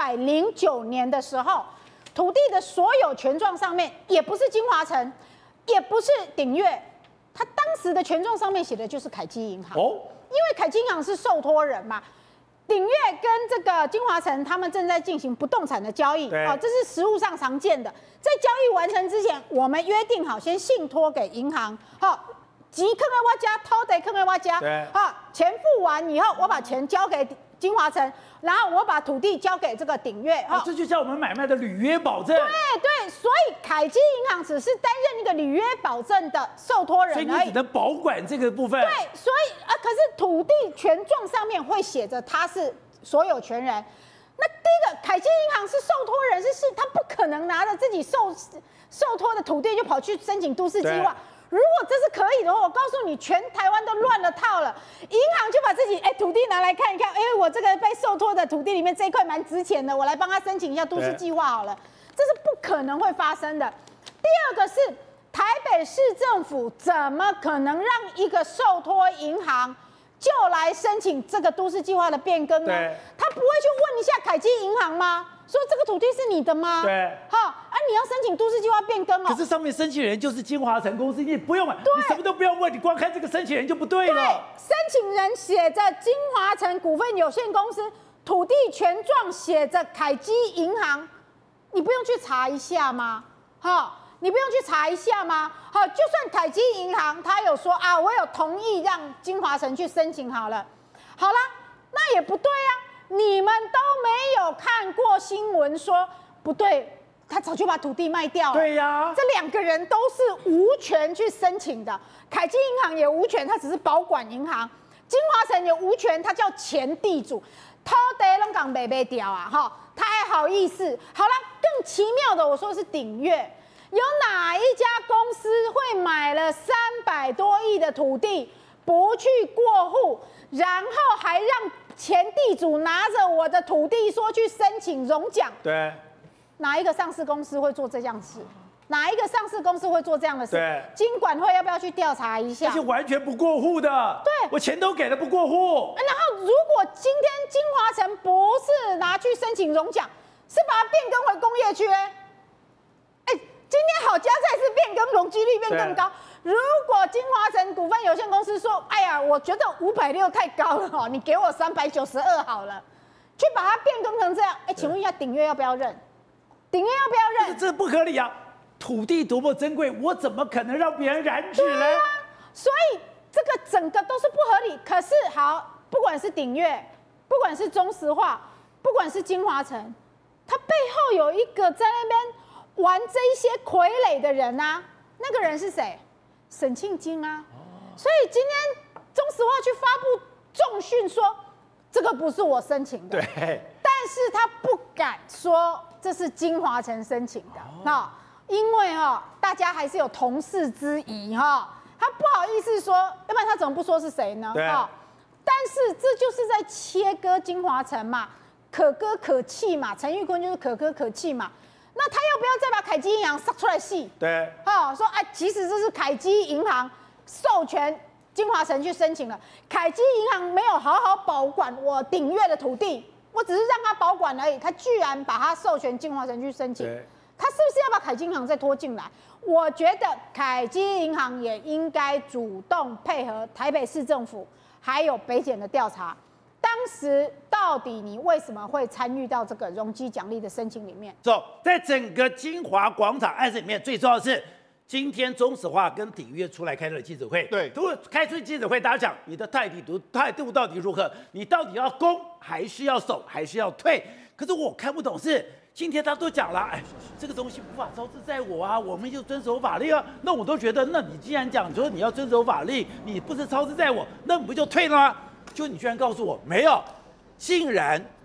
，109年的时候，土地的所有权状上面也不是金华城，也不是鼎悦，他当时的权状上面写的就是凯基银行哦，因为凯基银行是受托人嘛。鼎悦跟这个金华城他们正在进行不动产的交易，哦，这是实务上常见的。在交易完成之前，我们约定好先信托给银行，好，钱放在我家，土地放在我家，好，钱付完以后，我把钱交给金华城，然后我把土地交给这个鼎悦， 哦，这就像我们买卖的履约保证。 对，所以凯基银行只是担任一个履约保证的受托人而已， 所以你只能保管这个部分。 对，所以可是土地权状上面会写着他是所有权人。那第一个，凯基银行是受托人，他不可能拿着自己受托的土地就跑去申请都市计划。如果这是可以的话，我告诉你，全台湾都乱了套了。银行就把自己土地拿来看一看，我这个被受托的土地里面这一块蛮值钱的，我来帮他申请一下都市计划好了。这是不可能会发生的。第二个是台北市政府怎么可能让一个受托银行就来申请这个都市计划的变更呢？他不会去问一下凯基银行吗？说这个土地是你的吗？ 对， 你要申请都市计划变更哦。 可是上面申请人就是金华城公司，你不用问，你什么都不用问，你光看这个申请人就不对了。 对，申请人写着金华城股份有限公司，土地权状写着凯基银行，你不用去查一下吗？你不用去查一下吗？就算凯基银行他有说啊，我有同意让金华城去申请好了，那也不对啊，你们都没有看过新闻说不对，他早就把土地卖掉了。 对呀， 这两个人都是无权去申请的，凯基银行也无权，他只是保管银行；金华城也无权，他叫前地主，土地拢港卖掉啊，他还好意思。好了，更奇妙的，我说是鼎悦。有哪一家公司会买了300多亿的土地不去过户，然后还让前地主拿着我的土地说去申请荣奖？ 对， 哪一个上市公司会做这样事？哪一个上市公司会做这样的事？ 对， 金管会要不要去调查一下？ 而且完全不过户的。 对， 我钱都给了不过户。 然后如果今天金华城不是拿去申请荣奖，是把它变更回工业区？今天好家在是变更容积率变更高。如果金华城股份有限公司说，哎呀，我觉得560太高了你给我392好了，去把它变更成这样，请问一下鼎悦要不要认？鼎悦要不要认？ 这不合理啊！土地多么珍贵，我怎么可能让别人染指呢？ 所以这个整个都是不合理。可是好，不管是鼎悦，不管是中石化，不管是金华城，它背后有一个在那边玩这一些傀儡的人啊，那个人是谁？沈庆京啊。所以今天中石化去发布重讯说，这个不是我申请的， 对， 但是他不敢说这是金华城申请的，因为大家还是有同事之谊他不好意思说，要不然他怎么不说是谁呢？但是这就是在切割金华城嘛，可歌可泣嘛，陈玉坤就是可歌可泣嘛。那他要不要再把凯基银行杀出来戏？ 对， 说其实这是凯基银行授权金华城去申请了，凯基银行没有好好保管我鼎悦的土地，我只是让他保管而已，他居然把他授权金华城去申请，他是不是要把凯基银行再拖进来？我觉得凯基银行也应该主动配合台北市政府还有北检的调查。当时到底你为什么会参与到这个容积奖励的申请里面？ 在整个金华广场案子里面，最重要的是今天中石化跟鼎悦出来开了记者会。 对， 如果开出记者会，大家讲你的态度到底如何？你到底要攻还是要守还是要退？可是我看不懂是今天他都讲了，这个东西无法操之在我啊，我们就遵守法律啊。那我都觉得，那你既然讲说你要遵守法律，你不是操之在我，那你不就退了吗？就你居然告诉我没有，竟然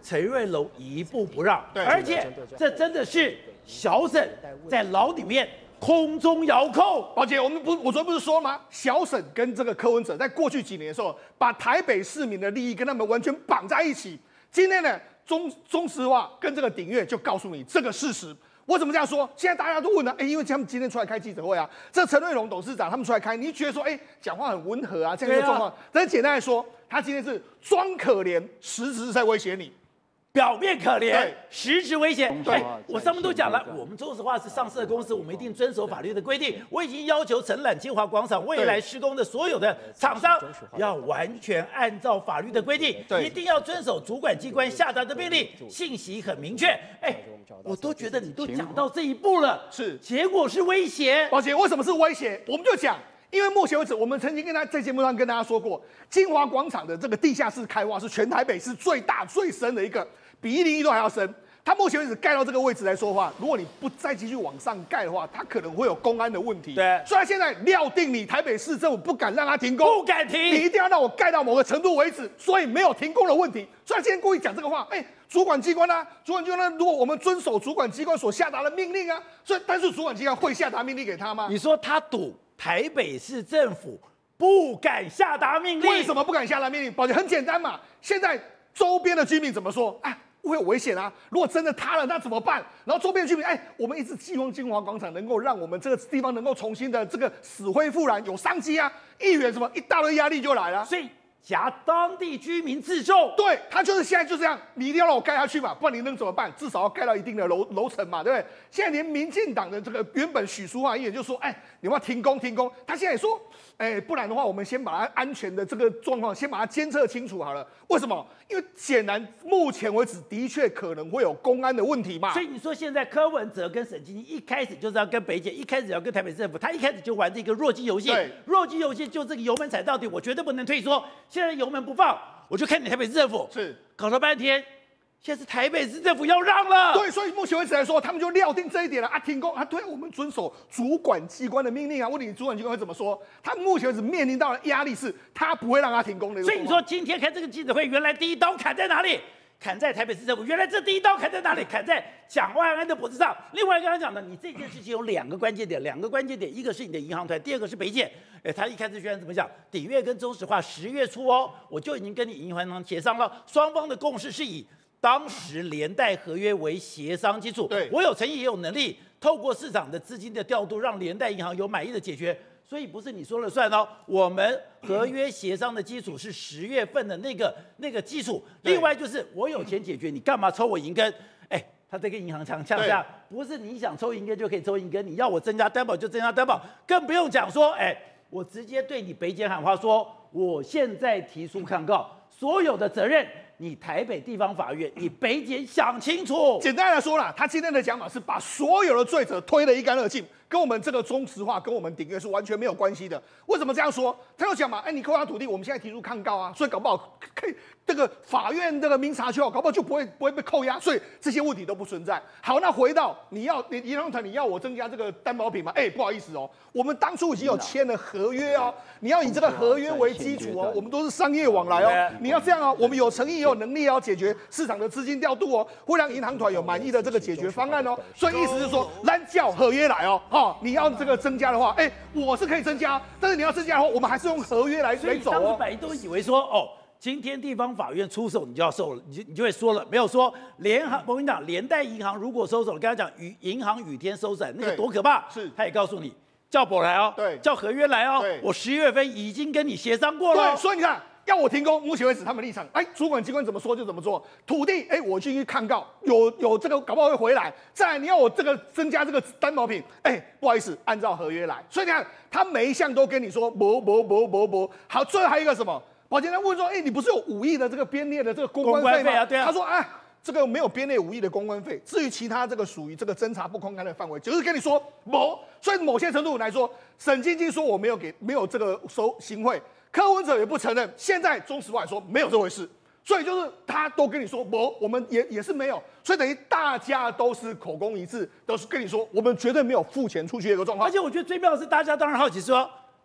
陈瑞龙一步不让， 对而且这真的是小沈在牢里面空中遥控。 宝姐，我昨天不是说吗？小沈跟这个柯文哲在过去几年的时候，把台北市民的利益跟他们完全绑在一起。今天呢，中石化跟这个鼎岳就告诉你这个事实。我怎么这样说？现在大家都问了，因为他们今天出来开记者会啊，这陈瑞龙董事长他们出来开，你觉得说，讲话很温和啊，这样一个状况。但是简单来说，他今天是装可怜，实质是在威胁你。 表面可怜，实质危险。 对， 我上面都讲了，我们中石化是上市的公司，我们一定遵守法律的规定。我已经要求承揽金华广场未来施工的所有的厂商，要完全按照法律的规定，一定要遵守主管机关下达的命令，信息很明确。我都觉得你都讲到这一步了， 是， 结果是威胁。 宝姐，为什么是威胁？我们就讲。因为目前为止，我们曾经在节目上跟大家说过，金华广场的这个地下室开挖是全台北市最大最深的一个，比101都还要深。它目前为止盖到这个位置来说的话，如果你不再继续往上盖的话，它可能会有公安的问题。 对， 所以现在料定你台北市政府不敢让它停工， 不敢停， 你一定要让我盖到某个程度为止，所以没有停工的问题。所以他今天故意讲这个话，主管机关啊，主管机关呢，如果我们遵守主管机关所下达的命令啊，所以但是主管机关会下达命令给他吗？ 你说他赌台北市政府不敢下达命令， 为什么不敢下达命令？宝姐，很简单嘛，现在周边的居民怎么说？会有危险啊！如果真的塌了，那怎么办？然后周边的居民，我们一直希望金华广场能够让我们这个地方能够重新的这个死灰复燃，有商机啊！议员什么一大堆压力就来了， 所以夹当地居民自重。 对，他就是现在就这样，你一定要让我盖下去嘛，不然你能怎么办？至少要盖到一定的楼层嘛，对不对？现在连民进党的这个原本许淑华议员就说，你们要停工，他现在也说，不然的话，我们先把它安全的这个状况先把它监测清楚好了。为什么？因为显然目前为止的确可能会有公安的问题嘛。 所以你说现在柯文哲跟沈清一开始就是要跟北检，一开始要跟台北市政府，他一开始就玩这个弱鸡游戏。弱鸡游戏就这个油门踩到底，我绝对不能退缩。现在油门不放，我就看你台北市政府是搞了半天。现在是台北市政府要让了， 对，所以目前为止来说，他们就料定这一点了啊，停工啊，对，我们遵守主管机关的命令啊。问题主管机关会怎么说？他目前为止面临到的压力是，他不会让他停工的。 所以你说今天开这个记者会，原来第一刀砍在哪里？砍在台北市政府。原来这第一刀砍在哪里？砍在蒋万安的脖子上。另外刚刚讲的，你这件事情有两个关键点，一个是你的银行团，第二个是北检。他一开始居然怎么讲？鼎岳跟中石化10月初我就已经跟你银行协商了，双方的共识是以当时连带合约为协商基础， 对， 我有诚意也有能力，透过市场的资金的调度，让连带银行有满意的解决。所以不是你说了算哦，我们合约协商的基础是10月份的那个基础。另外就是我有钱解决，你干嘛抽我银根？他在跟银行呛架，不是你想抽银根就可以抽银根，你要我增加担保就增加担保，更不用讲说，我直接对你北检喊话说，我现在提出抗告，所有的责任。你台北地方法院，你北检想清楚。 简单来说啦，他今天的讲法是把所有的罪责推得一干二净，跟我们这个中石化跟我们鼎岳是完全没有关系的。为什么这样说？他就讲嘛，你扣押土地，我们现在提出抗告啊，所以搞不好可以这个法院这个民查确搞不好就不会被扣押，所以这些问题都不存在。好，那回到你银行团，你要我增加这个担保品吗？不好意思哦，我们当初已经有签了合约哦，你要以这个合约为基础哦，我们都是商业往来哦，你要这样哦，我们有诚意。有能力要解决市场的资金调度哦，会让银行团有满意的这个解决方案哦。所以意思是说，咱叫合约来哦，你要这个增加的话，我是可以增加，但是你要增加的话，我们还是用合约来走哦。 所以当时百都以为说，今天地方法院出手，你就要收了，你就会说了，没有说我跟你讲，连带银行如果收手了，刚才讲银行雨天收伞，那个多可怕。 是， 他也告诉你叫保来哦， 对， 叫合约来哦，我10月份已经跟你协商过了。 对，所以你看。要我停工，目前为止他们立场，主管机关怎么说就怎么做。土地，我进去抗告，有这个搞不好会回来。再来，你要我这个增加这个担保品，不好意思，按照合约来。所以你看，他每一项都跟你说不。好，最后还有一个什么？保监他问说，你不是有5亿的这个编列的这个公关费吗？ 啊，对啊。 他说这个没有编列5亿的公关费，至于其他这个属于这个侦查不公开的范围，就是跟你说没。所以某些程度来说，沈晶晶说我没有这个收行贿。柯文哲也不承认，现在中石化也说没有这回事，所以就是他都跟你说我们也是没有，所以等于大家都是口公一致，都是跟你说我们绝对没有付钱出去的一个状况。 而且我觉得最妙的是，大家当然好奇说，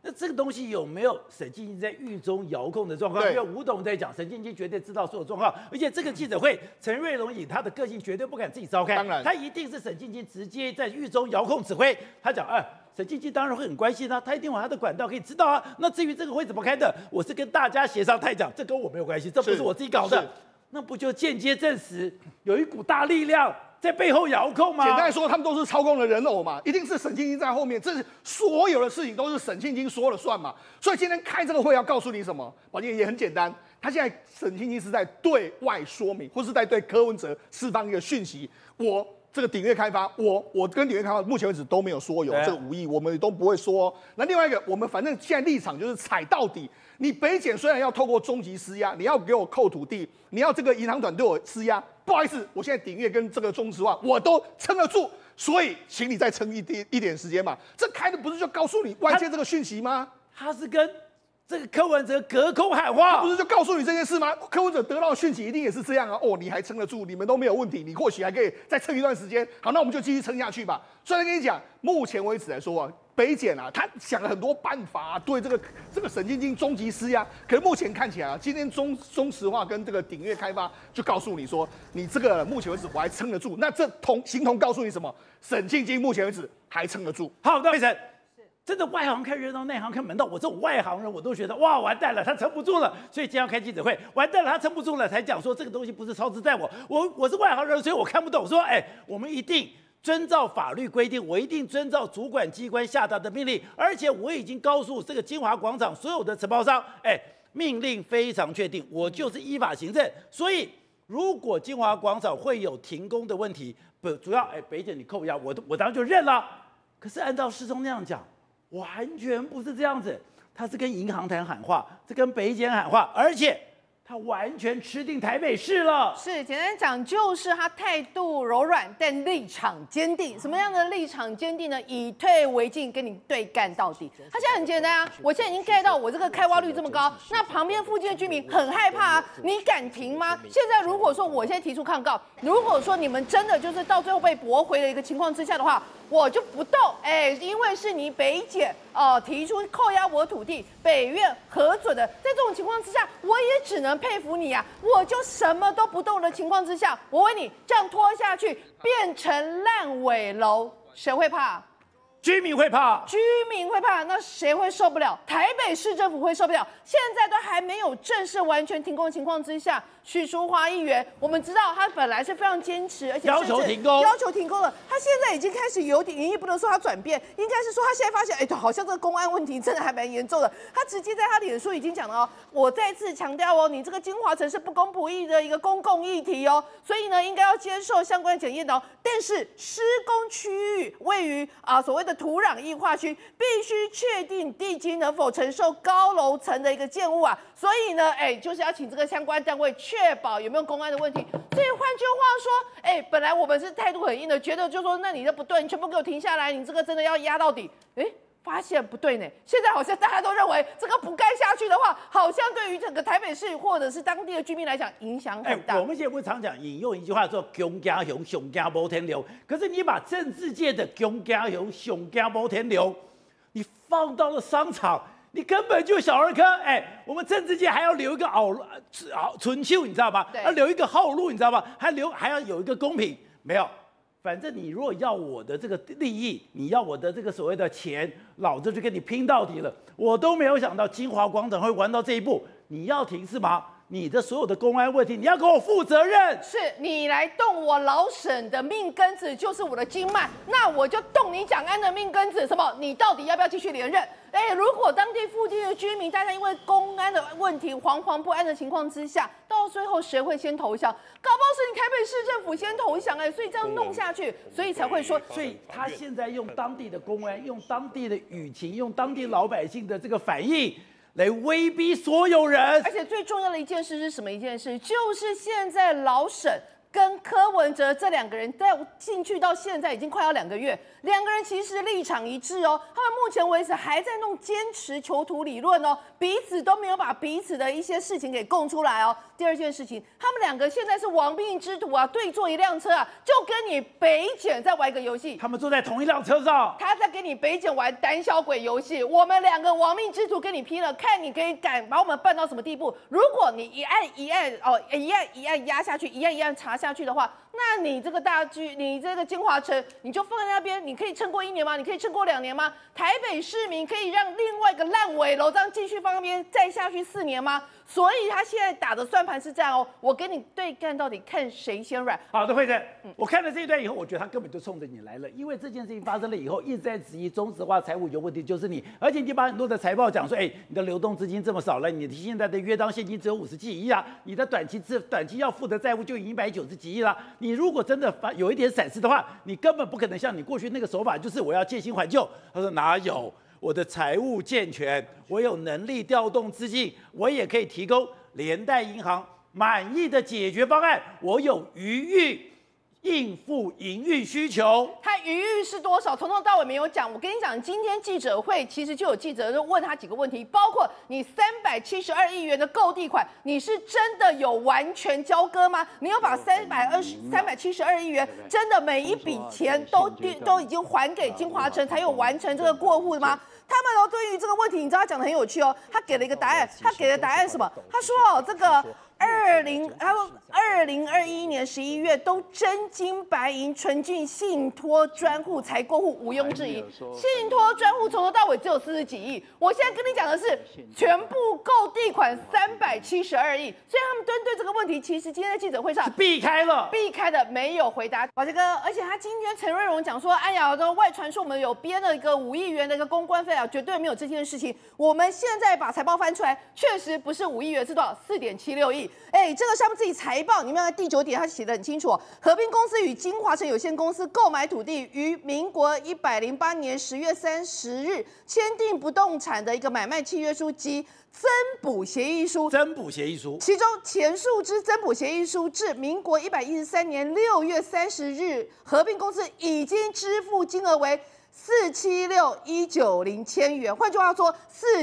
那这个东西有没有沈庆京在狱中遥控的状况？因为吴董在讲，沈庆京绝对知道所有状况，而且这个记者会，陈瑞龙以他的个性绝对不敢自己召开， 当然， 他一定是沈庆京直接在狱中遥控指挥。他讲，沈庆京当然会很关心他，他一定有他的管道可以知道啊。那至于这个会怎么开的，我是跟大家协商。他讲，这跟我没有关系，这不是我自己搞的，那不就间接证实有一股大力量在背后遥控吗？ 简单来说，他们都是操控的人偶嘛，一定是沈庆京在后面，这是所有的事情都是沈庆京说了算嘛。所以今天开这个会要告诉你什么？宝剑也很简单，他现在沈庆京是在对外说明，或是在对柯文哲释放一个讯息，我这个鼎越开发，我跟鼎越开发目前为止都没有说有这个无意，我们都不会说。那另外一个，我们反正现在立场就是踩到底。你北检虽然要透过中级施压，你要给我扣土地，你要这个银行团对我施压，不好意思，我现在鼎越跟这个中石化我都撑得住，所以请你再撑一点时间嘛。这开的不是就告诉你外界这个讯息吗？ 他是跟这个柯文哲隔空喊话， 他不是就告诉你这件事吗？柯文哲得到的讯息一定也是这样啊。你还撑得住，你们都没有问题，你或许还可以再撑一段时间。好，那我们就继续撑下去吧。虽然跟你讲，目前为止来说啊，北检啊，他想了很多办法对这个沈庆京终极施压，可是目前看起来啊，今天中石化跟这个鼎越开发就告诉你说，你这个目前为止我还撑得住。那这形同告诉你什么？沈庆京目前为止还撑得住。 好的，魏晨。真的外行看热闹，内行看门道。我这种外行人，我都觉得哇，完蛋了，他撑不住了。所以今天要开记者会，完蛋了，他撑不住了，才讲说这个东西不是操之在我是外行人，所以我看不懂。说我们一定遵照法律规定，我一定遵照主管机关下达的命令，而且我已经告诉这个金华广场所有的承包商，命令非常确定，我就是依法行政。所以如果金华广场会有停工的问题，主要北检你扣押，我当然就认了。可是按照世忠那样讲。完全不是这样子，他是跟银行谈喊话，是跟北检喊话，而且他完全吃定台北市了。 是简单讲，就是他态度柔软，但立场坚定。什么样的立场坚定呢？以退为进，跟你对干到底。他现在很简单啊，我现在已经盖到我这个开挖率这么高，那旁边附近的居民很害怕啊，你敢停吗？现在如果说我现在提出抗告，如果说你们真的就是到最后被驳回的一个情况之下的话，我就不动，因为是你北检提出扣押我土地，北院核准的，在这种情况之下，我也只能佩服你啊，我就什么都不动的情况之下，我问你，这样拖下去变成烂尾楼，谁会怕？ 居民会怕， 居民会怕，那谁会受不了？台北市政府会受不了。现在都还没有正式完全停工的情况之下，许淑华议员，我们知道他本来是非常坚持，而且要求停工了。他现在已经开始有点，也不能说他转变，应该是说他现在发现，好像这个公安问题真的还蛮严重的。他直接在他脸书已经讲了我再次强调你这个金华城是不公不义的一个公共议题所以呢，应该要接受相关检验的但是施工区域位于所谓的土壤液化区，必须确定地基能否承受高楼层的一个建物所以呢，就是要请这个相关单位确保有没有公安的问题。所以换句话说，本来我们是态度很硬的，觉得就说那你这不对，你全部给我停下来，你这个真的要压到底。发现不对呢，现在好像大家都认为这个不盖下去的话，好像对于整个台北市或者是当地的居民来讲影响很大。 我们现在不是常讲引用一句话说“穷家雄，熊家无天流”，可是你把政治界的“穷家雄，熊家无天流”，你放到了商场，你根本就小儿科。我们政治界还要留一个春秋，你知道吗？要留一个后路，你知道吗？还要有一个公平，没有。反正你如果要我的这个利益，你要我的这个所谓的钱，老子就跟你拼到底了。我都没有想到金华广场会玩到这一步。你要停是吗？你的所有的公安问题，你要给我负责任。 是你来动我老沈的命根子，就是我的经脉，那我就动你蒋安的命根子。什么？你到底要不要继续连任？如果当地附近的居民大家因为公安的问题惶惶不安的情况之下，到最后谁会先投降？搞不好是你台北市政府先投降所以这样弄下去，所以才会说， 所以他现在用当地的公安，用当地的舆情，用当地老百姓的这个反应。来威逼所有人， 而且最重要的一件事是什么？一件事就是现在老沈跟柯文哲这两个人在进去到现在已经快要2个月，两个人其实立场一致哦，他们目前为止还在弄坚持囚徒理论哦，彼此都没有把彼此的一些事情给供出来哦。第二件事情，他们两个现在是亡命之徒啊，对坐一辆车啊，就跟你北检在玩一个游戏， 他们坐在同一辆车上， 他在跟你北检玩胆小鬼游戏，我们两个亡命之徒跟你拼了，看你可以敢把我们办到什么地步。如果你一案一案压下去，一案一案查下去的话，那你这个你这个金华城，你就放在那边，你可以撑过1年吗？你可以撑过2年吗？台北市民可以让另外一个烂尾楼这样继续放那边再下去4年吗？所以他现在打的算盘是这样哦，我跟你对干到底，看谁先软。 好的，慧珍，我看了这一段以后，我觉得他根本就冲着你来了，因为这件事情发生了以后，一直在质疑中石化财务有问题就是你，而且你把很多的财报讲说，你的流动资金这么少了，你的现在的约当现金只有57几亿啊，你的短期要付的债务就190几亿了，你如果真的有一点闪失的话，你根本不可能像你过去那个手法，就是我要借新还旧。他说哪有？我的财务健全，我有能力调动资金，我也可以提供连带银行满意的解决方案，我有余裕应付营运需求。 他余裕是多少？从头到尾没有讲。我跟你讲，今天记者会其实就有记者就问他几个问题，包括你372亿元的购地款，你是真的有完全交割吗？你有把372亿元真的每一笔钱都已经还给金华城，才有完成这个过户吗？他们对于这个问题，你知道他讲得很有趣哦。他给了一个答案，他给的答案是什么？他说这个2021年11月都真金白银纯进信托专户才过户，毋庸置疑。信托专户从头到尾只有40几亿，我现在跟你讲的是全部购地款372亿，所以他们针对这个问题，其实今天在记者会上避开的， 没有回答。宝杰哥，而且他今天陈瑞荣讲说，哎呀，这外传说我们有编了一个5亿元的一个公关费啊，绝对没有这件事情。我们现在把财报翻出来，确实不是5亿元，是多少？4.76亿。这个是他们自己财报，你们看第9点，他写得很清楚，合并公司与金华城有限公司购买土地，于民国108年10月30日签订不动产的一个买卖契约书及增补协议书，其中前述之增补协议书至民国113年6月30日，合并公司已经支付金额为476,190千元，换句话说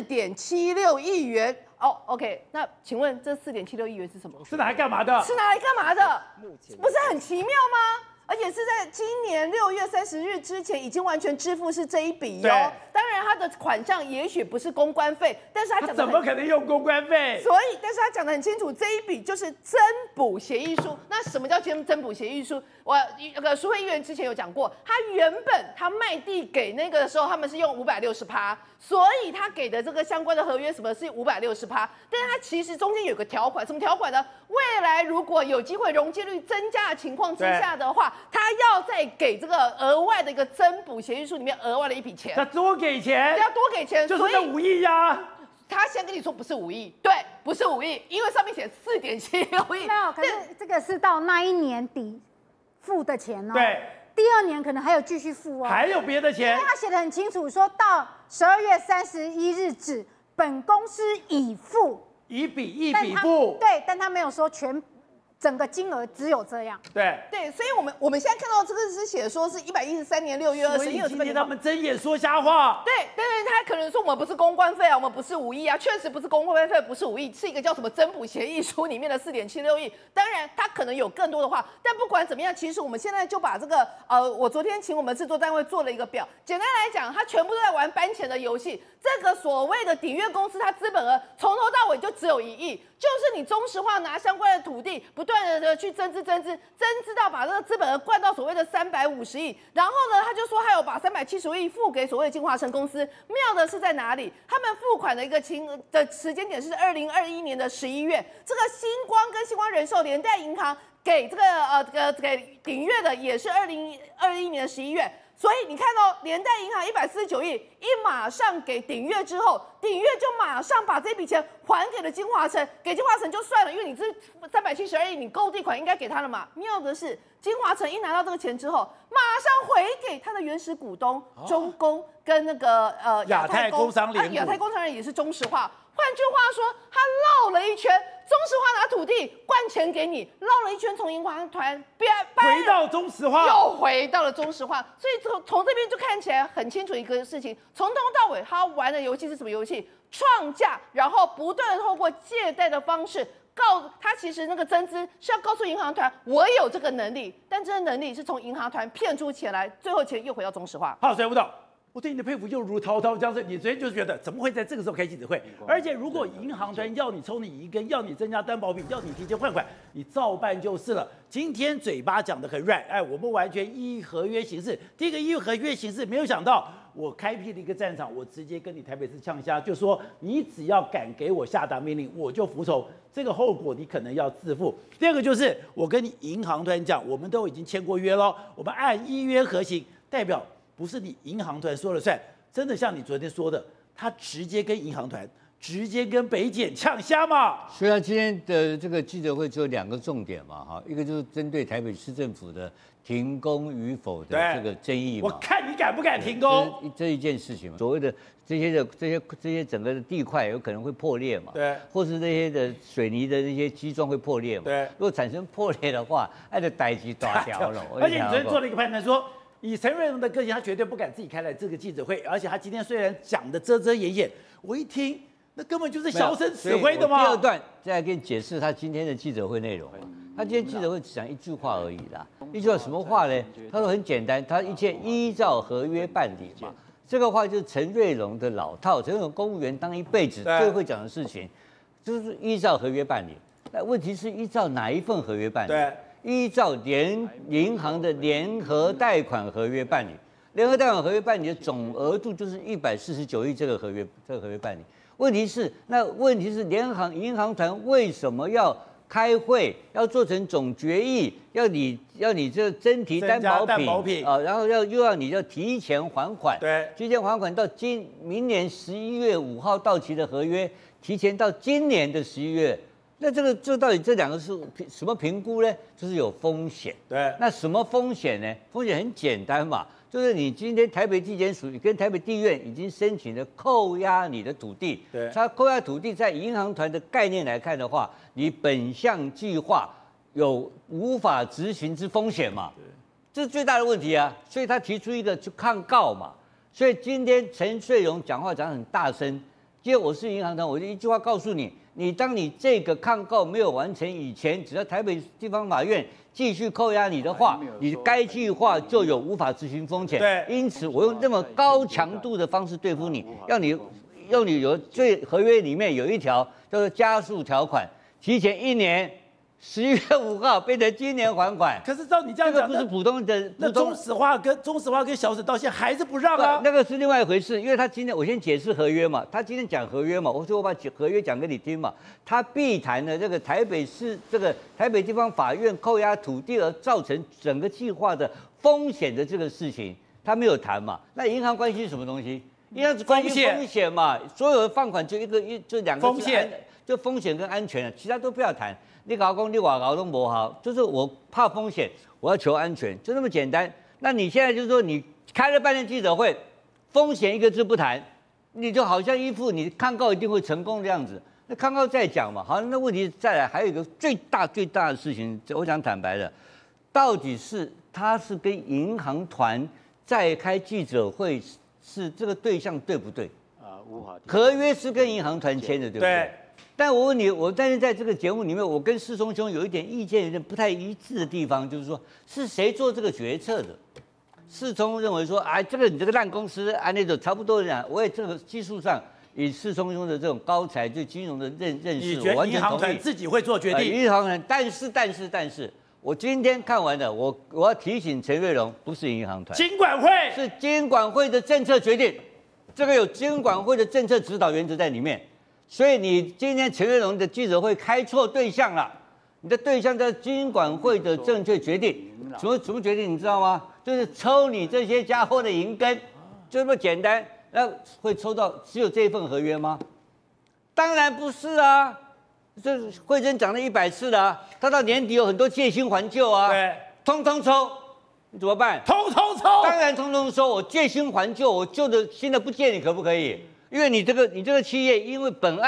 ，4.76亿元。OK， 那请问这4.76亿元是什么？ 是拿来干嘛的？ 不是很奇妙吗？而且是在今年6月30日之前已经完全支付是这一笔哦。当然，他的款项也许不是公关费，但是他怎么可能用公关费？ 但是他讲得很清楚，这一笔就是增补协议书。那什么叫增补协议书？苏慧议员之前有讲过，他原本他卖地给那个的时候，他们是用560%，所以他给的这个相关的合约什么是560%，但是他其实中间有个条款，什么条款呢？未来如果有机会容积率增加的情况之下的话，他要再给这个额外的一个增补协议书里面额外的一笔钱， 要多给钱，就是那5亿呀。 他先跟你说不是5亿，对，不是5亿，因为上面写4.76亿。 没有，可是这个是到那一年底付的钱哦。 对， 第2年可能还有继续付哦， 还有别的钱。 因为他写得很清楚，说到12月31日止，本公司已付， 一笔付。 对，但他没有说整个金额只有这样。 对，所以我们现在看到这个是写说是113年6月20日， 所以今天他们睁眼说瞎话。 对，但是他可能说我们不是公关费啊，我们不是5亿啊，确实不是公关费，不是5亿，是一个叫什么增补协议书里面的4.76亿。当然，他可能有更多的话，但不管怎么样，其实我们现在就把这个我昨天请我们制作单位做了一个表，简单来讲，他全部都在玩搬钱的游戏。这个所谓的鼎越公司，它资本额从头到尾就只有1亿，就是你中石化拿相关的土地不断的去增资到把这个资本额灌到所谓的350亿，然后呢，他就说他有把375亿付给所谓的金华城公司。妙的是在哪里？他们付款的一个时间点是2021年的11月，这个星光跟星光人寿连带银行给给鼎越的也是2021年的11月。所以你看哦，连带银行149亿一马上给鼎越之后，鼎越就马上把这笔钱还给了金华城，给金华城就算了，因为你这372亿你购地款应该给他了嘛。妙的是，金华城一拿到这个钱之后，马上回给他的原始股东中工跟那个亚太工商联股， 亚太工商联也是中石化。换句话说，他绕了一圈，中石化拿土土地，灌钱给你，绕了一圈从银行团回到中石化， 又回到了中石化。所以从这边就看起来很清楚一个事情，从头到尾他玩的游戏是什么游戏？创价，然后不断的透过借贷的方式。他其实那个增资是要告诉银行团，我有这个能力，但这个能力是从银行团骗出钱来，最后钱又回到中石化。 好，所以吴董，我对你的佩服又如滔滔江水。你昨天就是觉得怎么会在这个时候开记者会？而且如果银行团要你抽你一根，要你增加担保品，要你提前换款，你照办就是了。今天嘴巴讲得很软，我们完全依合约行事。第一个依合约行事，没有想到我开辟了一个战场，我直接跟你台北市呛虾，就说你只要敢给我下达命令，我就服从。这个后果你可能要自负。第二个就是我跟你银行团讲，我们都已经签过约了，我们按依约核行，代表不是你银行团说了算，真的像你昨天说的，他直接跟银行团、直接跟北检呛虾嘛。 所以他今天的这个记者会只有2个重点嘛，哈，一个就是针对台北市政府的停工与否的这个争议嘛。 我看你敢不敢停工？ 这一件事情嘛，所谓的这些整个的地块有可能会破裂嘛， 对， 或是这些的水泥的那些基桩会破裂嘛， 对， 如果产生破裂的话，那就代志大条了。 而且你昨天做了一个判断说。以陈瑞龙的个性，他绝对不敢自己开来这个记者会，而且他今天虽然讲的遮遮掩掩，我一听，那根本就是小声指挥的嘛。 第2段再来给你解释他今天的记者会内容。他今天记者会只讲一句话而已啦，一句话什么话呢？他说很简单，他一切依照合约办理嘛。这个话就是陈瑞龙的老套，陈瑞龙公务员当一辈子最会讲的事情，就是依照合约办理。那问题是依照哪一份合约办理？ 对。 依照银行的联合贷款合约办理，联合贷款合约办理的总额度就是149亿，这个合约办理。问题是银行团为什么要开会，要做成总决议，要你这增提担保品啊，然后又要你提前还款， 对， 提前还款到明年11月5号到期的合约，提前到今年的11月。那这到底这2个是什么评估呢？就是有风险。 对， 那什么风险呢？风险很简单嘛，就是你今天台北地检署跟台北地院已经申请了扣押你的土地。 对， 它扣押土地在银行团的概念来看的话，你本项计划有无法执行之风险嘛？这是最大的问题啊！所以他提出一个去抗告嘛。所以今天陈瑞荣讲话讲很大声，今天我是银行团，我就一句话告诉你。当你这个抗告没有完成以前，只要台北地方法院继续扣押你的话，你该计划就有无法执行风险。 对， 因此我用这么高强度的方式对付你，要你有合约里面有一条叫做加速条款，提前1年11月5号变成今年还款。 可是照你这样讲， 这个不是普通的。 那中石化跟小沈到现在还是不让啊。 那个是另外一回事，因为他今天我先解释合约嘛，他今天讲合约嘛，我说我把合约讲给你听嘛。他必谈的这个台北地方法院扣押土地而造成整个计划的风险的这个事情，他没有谈嘛。那银行关系是什么东西？银行关系风险嘛，所有的放款就2个风险， 就风险跟安全，其他都不要谈。你搞公，你外搞都不好，就是我怕风险，我要求安全，就那么简单。那你现在就是说，你开了半天记者会，风险一个字不谈，你就好像依附你抗告一定会成功的样子。那抗告再讲嘛，好，那问题再来还有一个最大的事情，我想坦白的，到底是他是跟银行团在开记者会，是这个对象对不对？ 无法。 合约是跟银行团签的，对不对？ 对。 但我问你，但是在这个节目里面，我跟世聪兄有一点意见，有点不太一致的地方，就是说是谁做这个决策的？世聪认为说，你这个烂公司，那种差不多讲，我也这个技术上，以世聪兄的这种高才对金融的认识，我完全同意。 银行团自己会做决定。 银行团，但是，我今天看完了，我要提醒陈瑞荣，不是银行团， 金管会是金管会的政策决定，这个有金管会的政策指导原则在里面。所以你今天陈瑞荣的记者会开错对象了，你的对象在金管会的正确决定，什么决定你知道吗？就是抽你这些家伙的银根，就这么简单。那会抽到只有这一份合约吗？当然不是啊，这慧珍讲了100次了啊，他到年底有很多借新还旧啊， 对， 通通抽，你怎么办？ 通通抽， 当然通通抽，我借新还旧，我旧的新的不借你可不可以？因为你这个企业，因为本案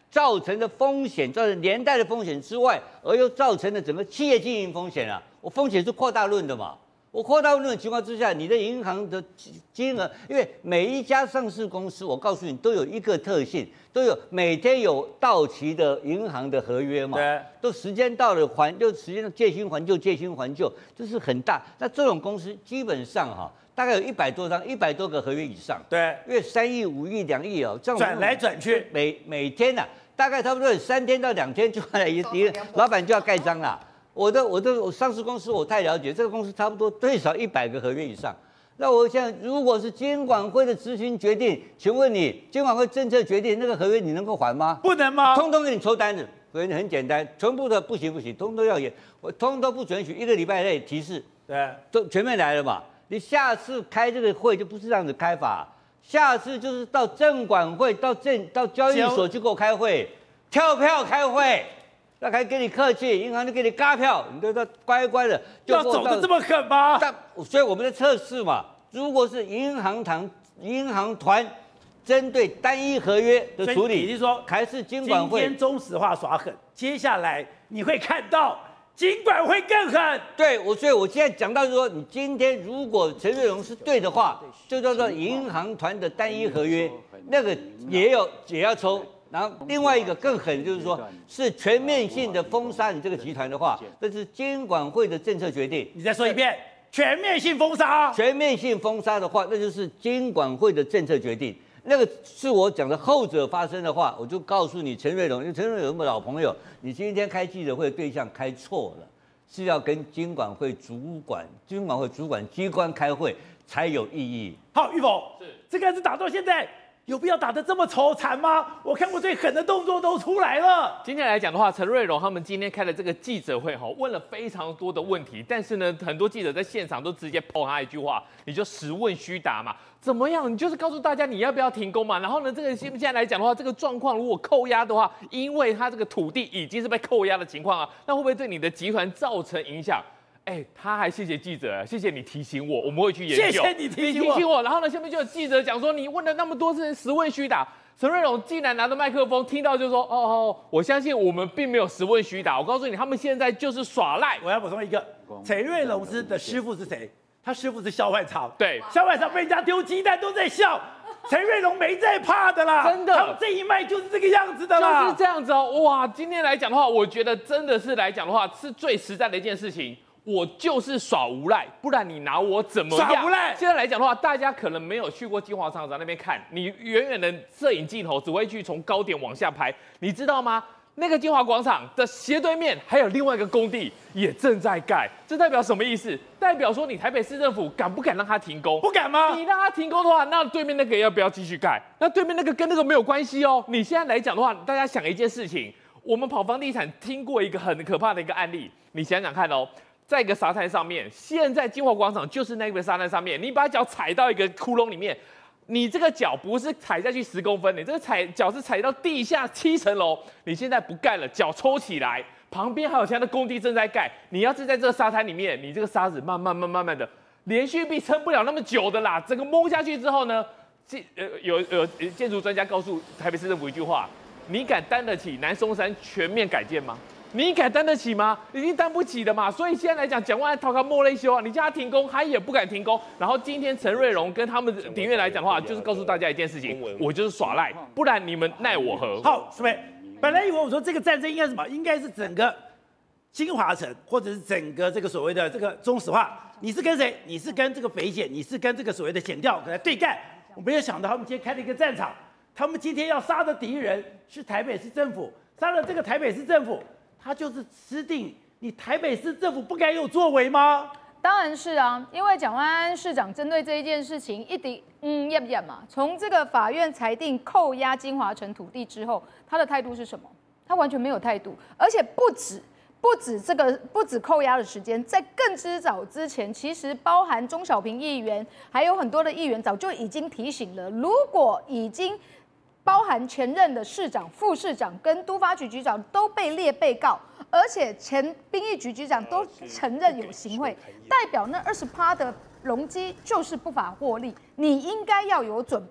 造成的风险，造成连带的风险之外，而又造成了整个企业经营风险啊。我风险是扩大论的嘛。我扩大论的情况之下，你的银行的金额，因为每一家上市公司，我告诉你都有一个特性，都有每天有到期的银行的合约嘛， 对， 都时间到了还，就时间借新还旧，借新还旧，就是很大。那这种公司基本上哈，大概有100多张，100多个合约以上， 对， 因为3亿、5亿、2亿哦，这样转来转去， 每天呐、大概差不多有3天到2天就来一老板就要盖章啦。我上市公司我太了解，这个公司差不多最少100个合约以上。那我现在如果是监管会的执行决定，请问你监管会政策决定那个合约你能够还吗？ 不能吗？ 通通给你抽单子，所以很简单，全部的不行，通通要演，我通通不准许，1个礼拜内提示， 对， 都全面来了嘛。你下次开这个会就不是这样子开法，下次就是到证管会到交易所去给我开会，跳票开会。那还跟你客气，银行就给你嘎票，你都乖乖的。 要走得这么狠吗？ 所以我们在测试嘛，如果是银行团针对单一合约的处理， 也就是说， 还是金管会今天中石化耍狠，接下来你会看到金管会更狠。 对，所以我现在讲到说，你今天如果陈瑞荣是对的话，就叫做银行团的单一合约，那个也要抽。然后另外一个更狠，就是说是全面性的封杀你这个集团的话，这是监管会的政策决定。 你再说一遍，全面性封杀。 全面性封杀的话，那就是监管会的政策决定。那个是我讲的后者发生的话，我就告诉你陈瑞荣，因为陈瑞荣是老朋友，你今天开记者会的对象开错了，是要跟监管会主管机关开会才有意义。 好，玉凤，这个是打到现在。有必要打得这么愁惨吗？我看过最狠的动作都出来了。 今天来讲的话，陈瑞荣他们今天开了这个记者会，问了非常多的问题，但是呢，很多记者在现场都直接抛他一句话，你就实问虚答嘛，怎么样？你就是告诉大家你要不要停工嘛。然后呢，这个现在来讲的话，这个状况如果扣押的话，因为他这个土地已经是被扣押的情况啊，那会不会对你的集团造成影响？他还谢谢记者，谢谢你提醒我，我们会去研究。 谢谢你提醒我。 然后呢，下面就有记者讲说，你问了那么多次，实问虚答。陈瑞荣竟然拿着麦克风，听到就说，我相信我们并没有实问虚答。我告诉你，他们现在就是耍赖。 我要补充一个，陈瑞荣的师傅是谁？他师傅是萧焕长。 对， 萧焕长被人家丢鸡蛋都在笑。陈瑞荣没在怕的啦， 真的， 他们这一脉就是这个样子的啦， 就是这样子哦。哇，今天来讲的话，我觉得真的是来讲的话，是最实在的一件事情。我就是耍无赖，不然你拿我怎么样？ 耍无赖。 现在来讲的话，大家可能没有去过金华商场那边看，你远远的摄影镜头只会去从高点往下拍，你知道吗？那个金华广场的斜对面还有另外一个工地也正在盖，这代表什么意思？代表说你台北市政府敢不敢让它停工？ 不敢吗？ 你让它停工的话，那对面那个要不要继续盖？那对面那个跟那个没有关系哦。你现在来讲的话，大家想一件事情，我们跑房地产听过一个很可怕的一个案例，你想想看哦。在一个沙滩上面，现在金华广场就是那个沙滩上面，你把脚踩到一个窟窿里面，你这个脚不是踩下去10公分，你这个脚是踩到地下7层楼，你现在不盖了，脚抽起来，旁边还有其他的工地正在盖，你要是在这个沙滩里面，你这个沙子慢慢的，连续壁撑不了那么久的啦，整个蒙下去之后呢，有建筑专家告诉台北市政府一句话，你敢担得起南松山全面改建吗？你敢担得起吗？已经担不起的嘛，所以现在来讲，蒋万安逃开莫雷修啊，你叫他停工，他也不敢停工。然后今天陈瑞荣跟他们顶院来讲的话，就是告诉大家一件事情，我就是耍赖，不然你们奈我何？ 好，各位，本来以为我说这个战争应该是什么？应该是整个金华城，或者是整个这个所谓的这个中石化，你是跟谁？你是跟这个北检，你是跟这个所谓的检调来对干。我没有想到他们今天开了一个战场，他们今天要杀的敌人是台北市政府，杀了这个台北市政府。他就是吃定你台北市政府不该有作为吗？ 当然是啊，因为蒋万安市长针对这一件事情一定验不验嘛？从这个法院裁定扣押金华城土地之后，他的态度是什么？他完全没有态度，而且不止扣押的时间，在更早之前，其实包含钟小平议员，还有很多的议员早就已经提醒了，如果已经包含前任的市长、副市长跟都发局局长都被列被告，而且前兵役局局长都承认有行贿，代表那20%的容积就是不法获利，你应该要有准备。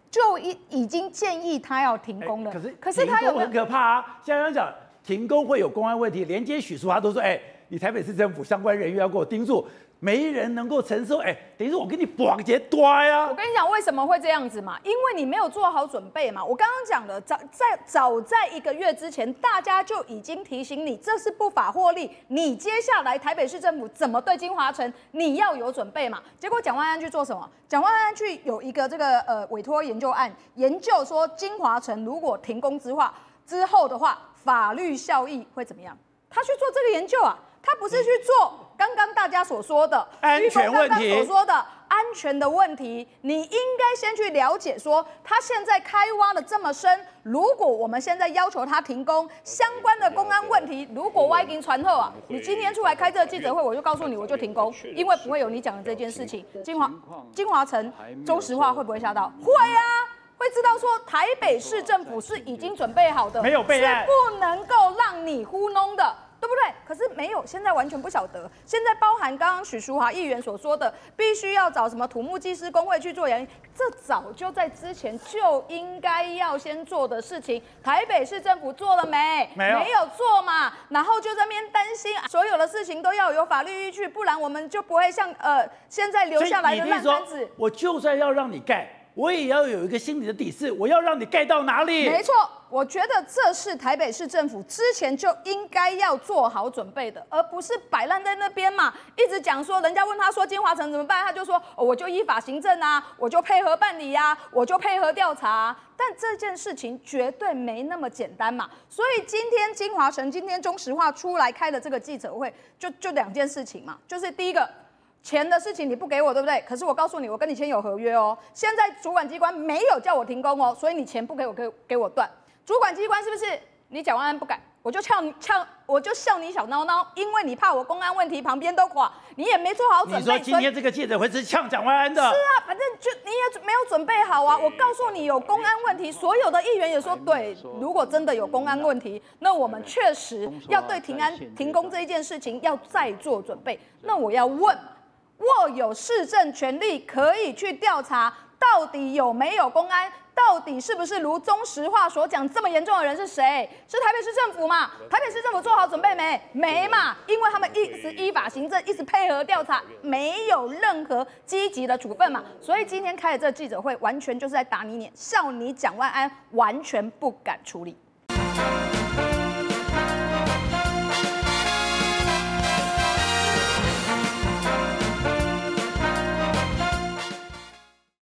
就已经建议他要停工了。 可是他有很可怕啊！现在讲停工会有公安问题，连接许淑华都说，你台北市政府相关人员要给我盯住。没人能够承受，等于说我给你绑结抓呀！ 我跟你讲为什么会这样子嘛？因为你没有做好准备嘛。我刚刚讲了，早在1个月之前，大家就已经提醒你，这是不法获利。你接下来台北市政府怎么对金华城，你要有准备嘛。结果蒋万安去做什么？蒋万安去有一个这个委托研究案，研究说金华城如果停工之后的话，法律效益会怎么样？他去做这个研究啊。他不是去做刚刚大家所说的安全问题， 所说的安全的问题，你应该先去了解说，他现在开挖的这么深，如果我们现在要求他停工，相关的公安问题，如果我已经传后啊，你今天出来开这个记者会，我就告诉你，我就停工，因为不会有你讲的这件事情。金华城、中石化会不会吓到？会啊。会知道说台北市政府是已经准备好的， 没有备案， 是不能够让你糊弄的。对不对？可是没有，现在完全不晓得。现在包含刚刚许淑华议员所说的，必须要找什么土木技师工会去做研究，这早就在之前就应该要先做的事情。台北市政府做了没？没有做嘛。然后就在那边担心所有的事情都要有法律依据，不然我们就不会像现在留下来的烂摊子。 我就算要让你盖，我也要有一个心理的底示，我要让你盖到哪里？ 没错。我觉得这是台北市政府之前就应该要做好准备的，而不是摆烂在那边嘛，一直讲说，人家问他说金华城怎么办，他就说我就依法行政啊，我就配合办理啊，我就配合调查啊。但这件事情绝对没那么简单嘛，所以今天金华城、今天中石化出来开的这个记者会，就2件事情嘛，就是第一个。钱的事情你不给我，对不对？可是我告诉你，我跟你签有合约哦。现在主管机关没有叫我停工哦，所以你钱不给我，给我断。主管机关是不是？你蒋万安不敢，我就笑你小孬孬，因为你怕我公安问题旁边都垮，你也没做好准备。 你说今天这个记者会是呛蒋万安的？ 是啊，反正就你也没有准备好啊。我告诉你有公安问题，所有的议员也说对。如果真的有公安问题，那我们确实要对停工这一件事情要再做准备。那我要问。握有市政权力可以去调查，到底有没有公安？到底是不是如中石化所讲这么严重的人是谁？是台北市政府嘛？台北市政府做好准备没？没嘛，因为他们一直依法行政，一直配合调查，没有任何积极的处分嘛。所以今天开的这个记者会，完全就是在打你脸，笑你蒋万安完全不敢处理。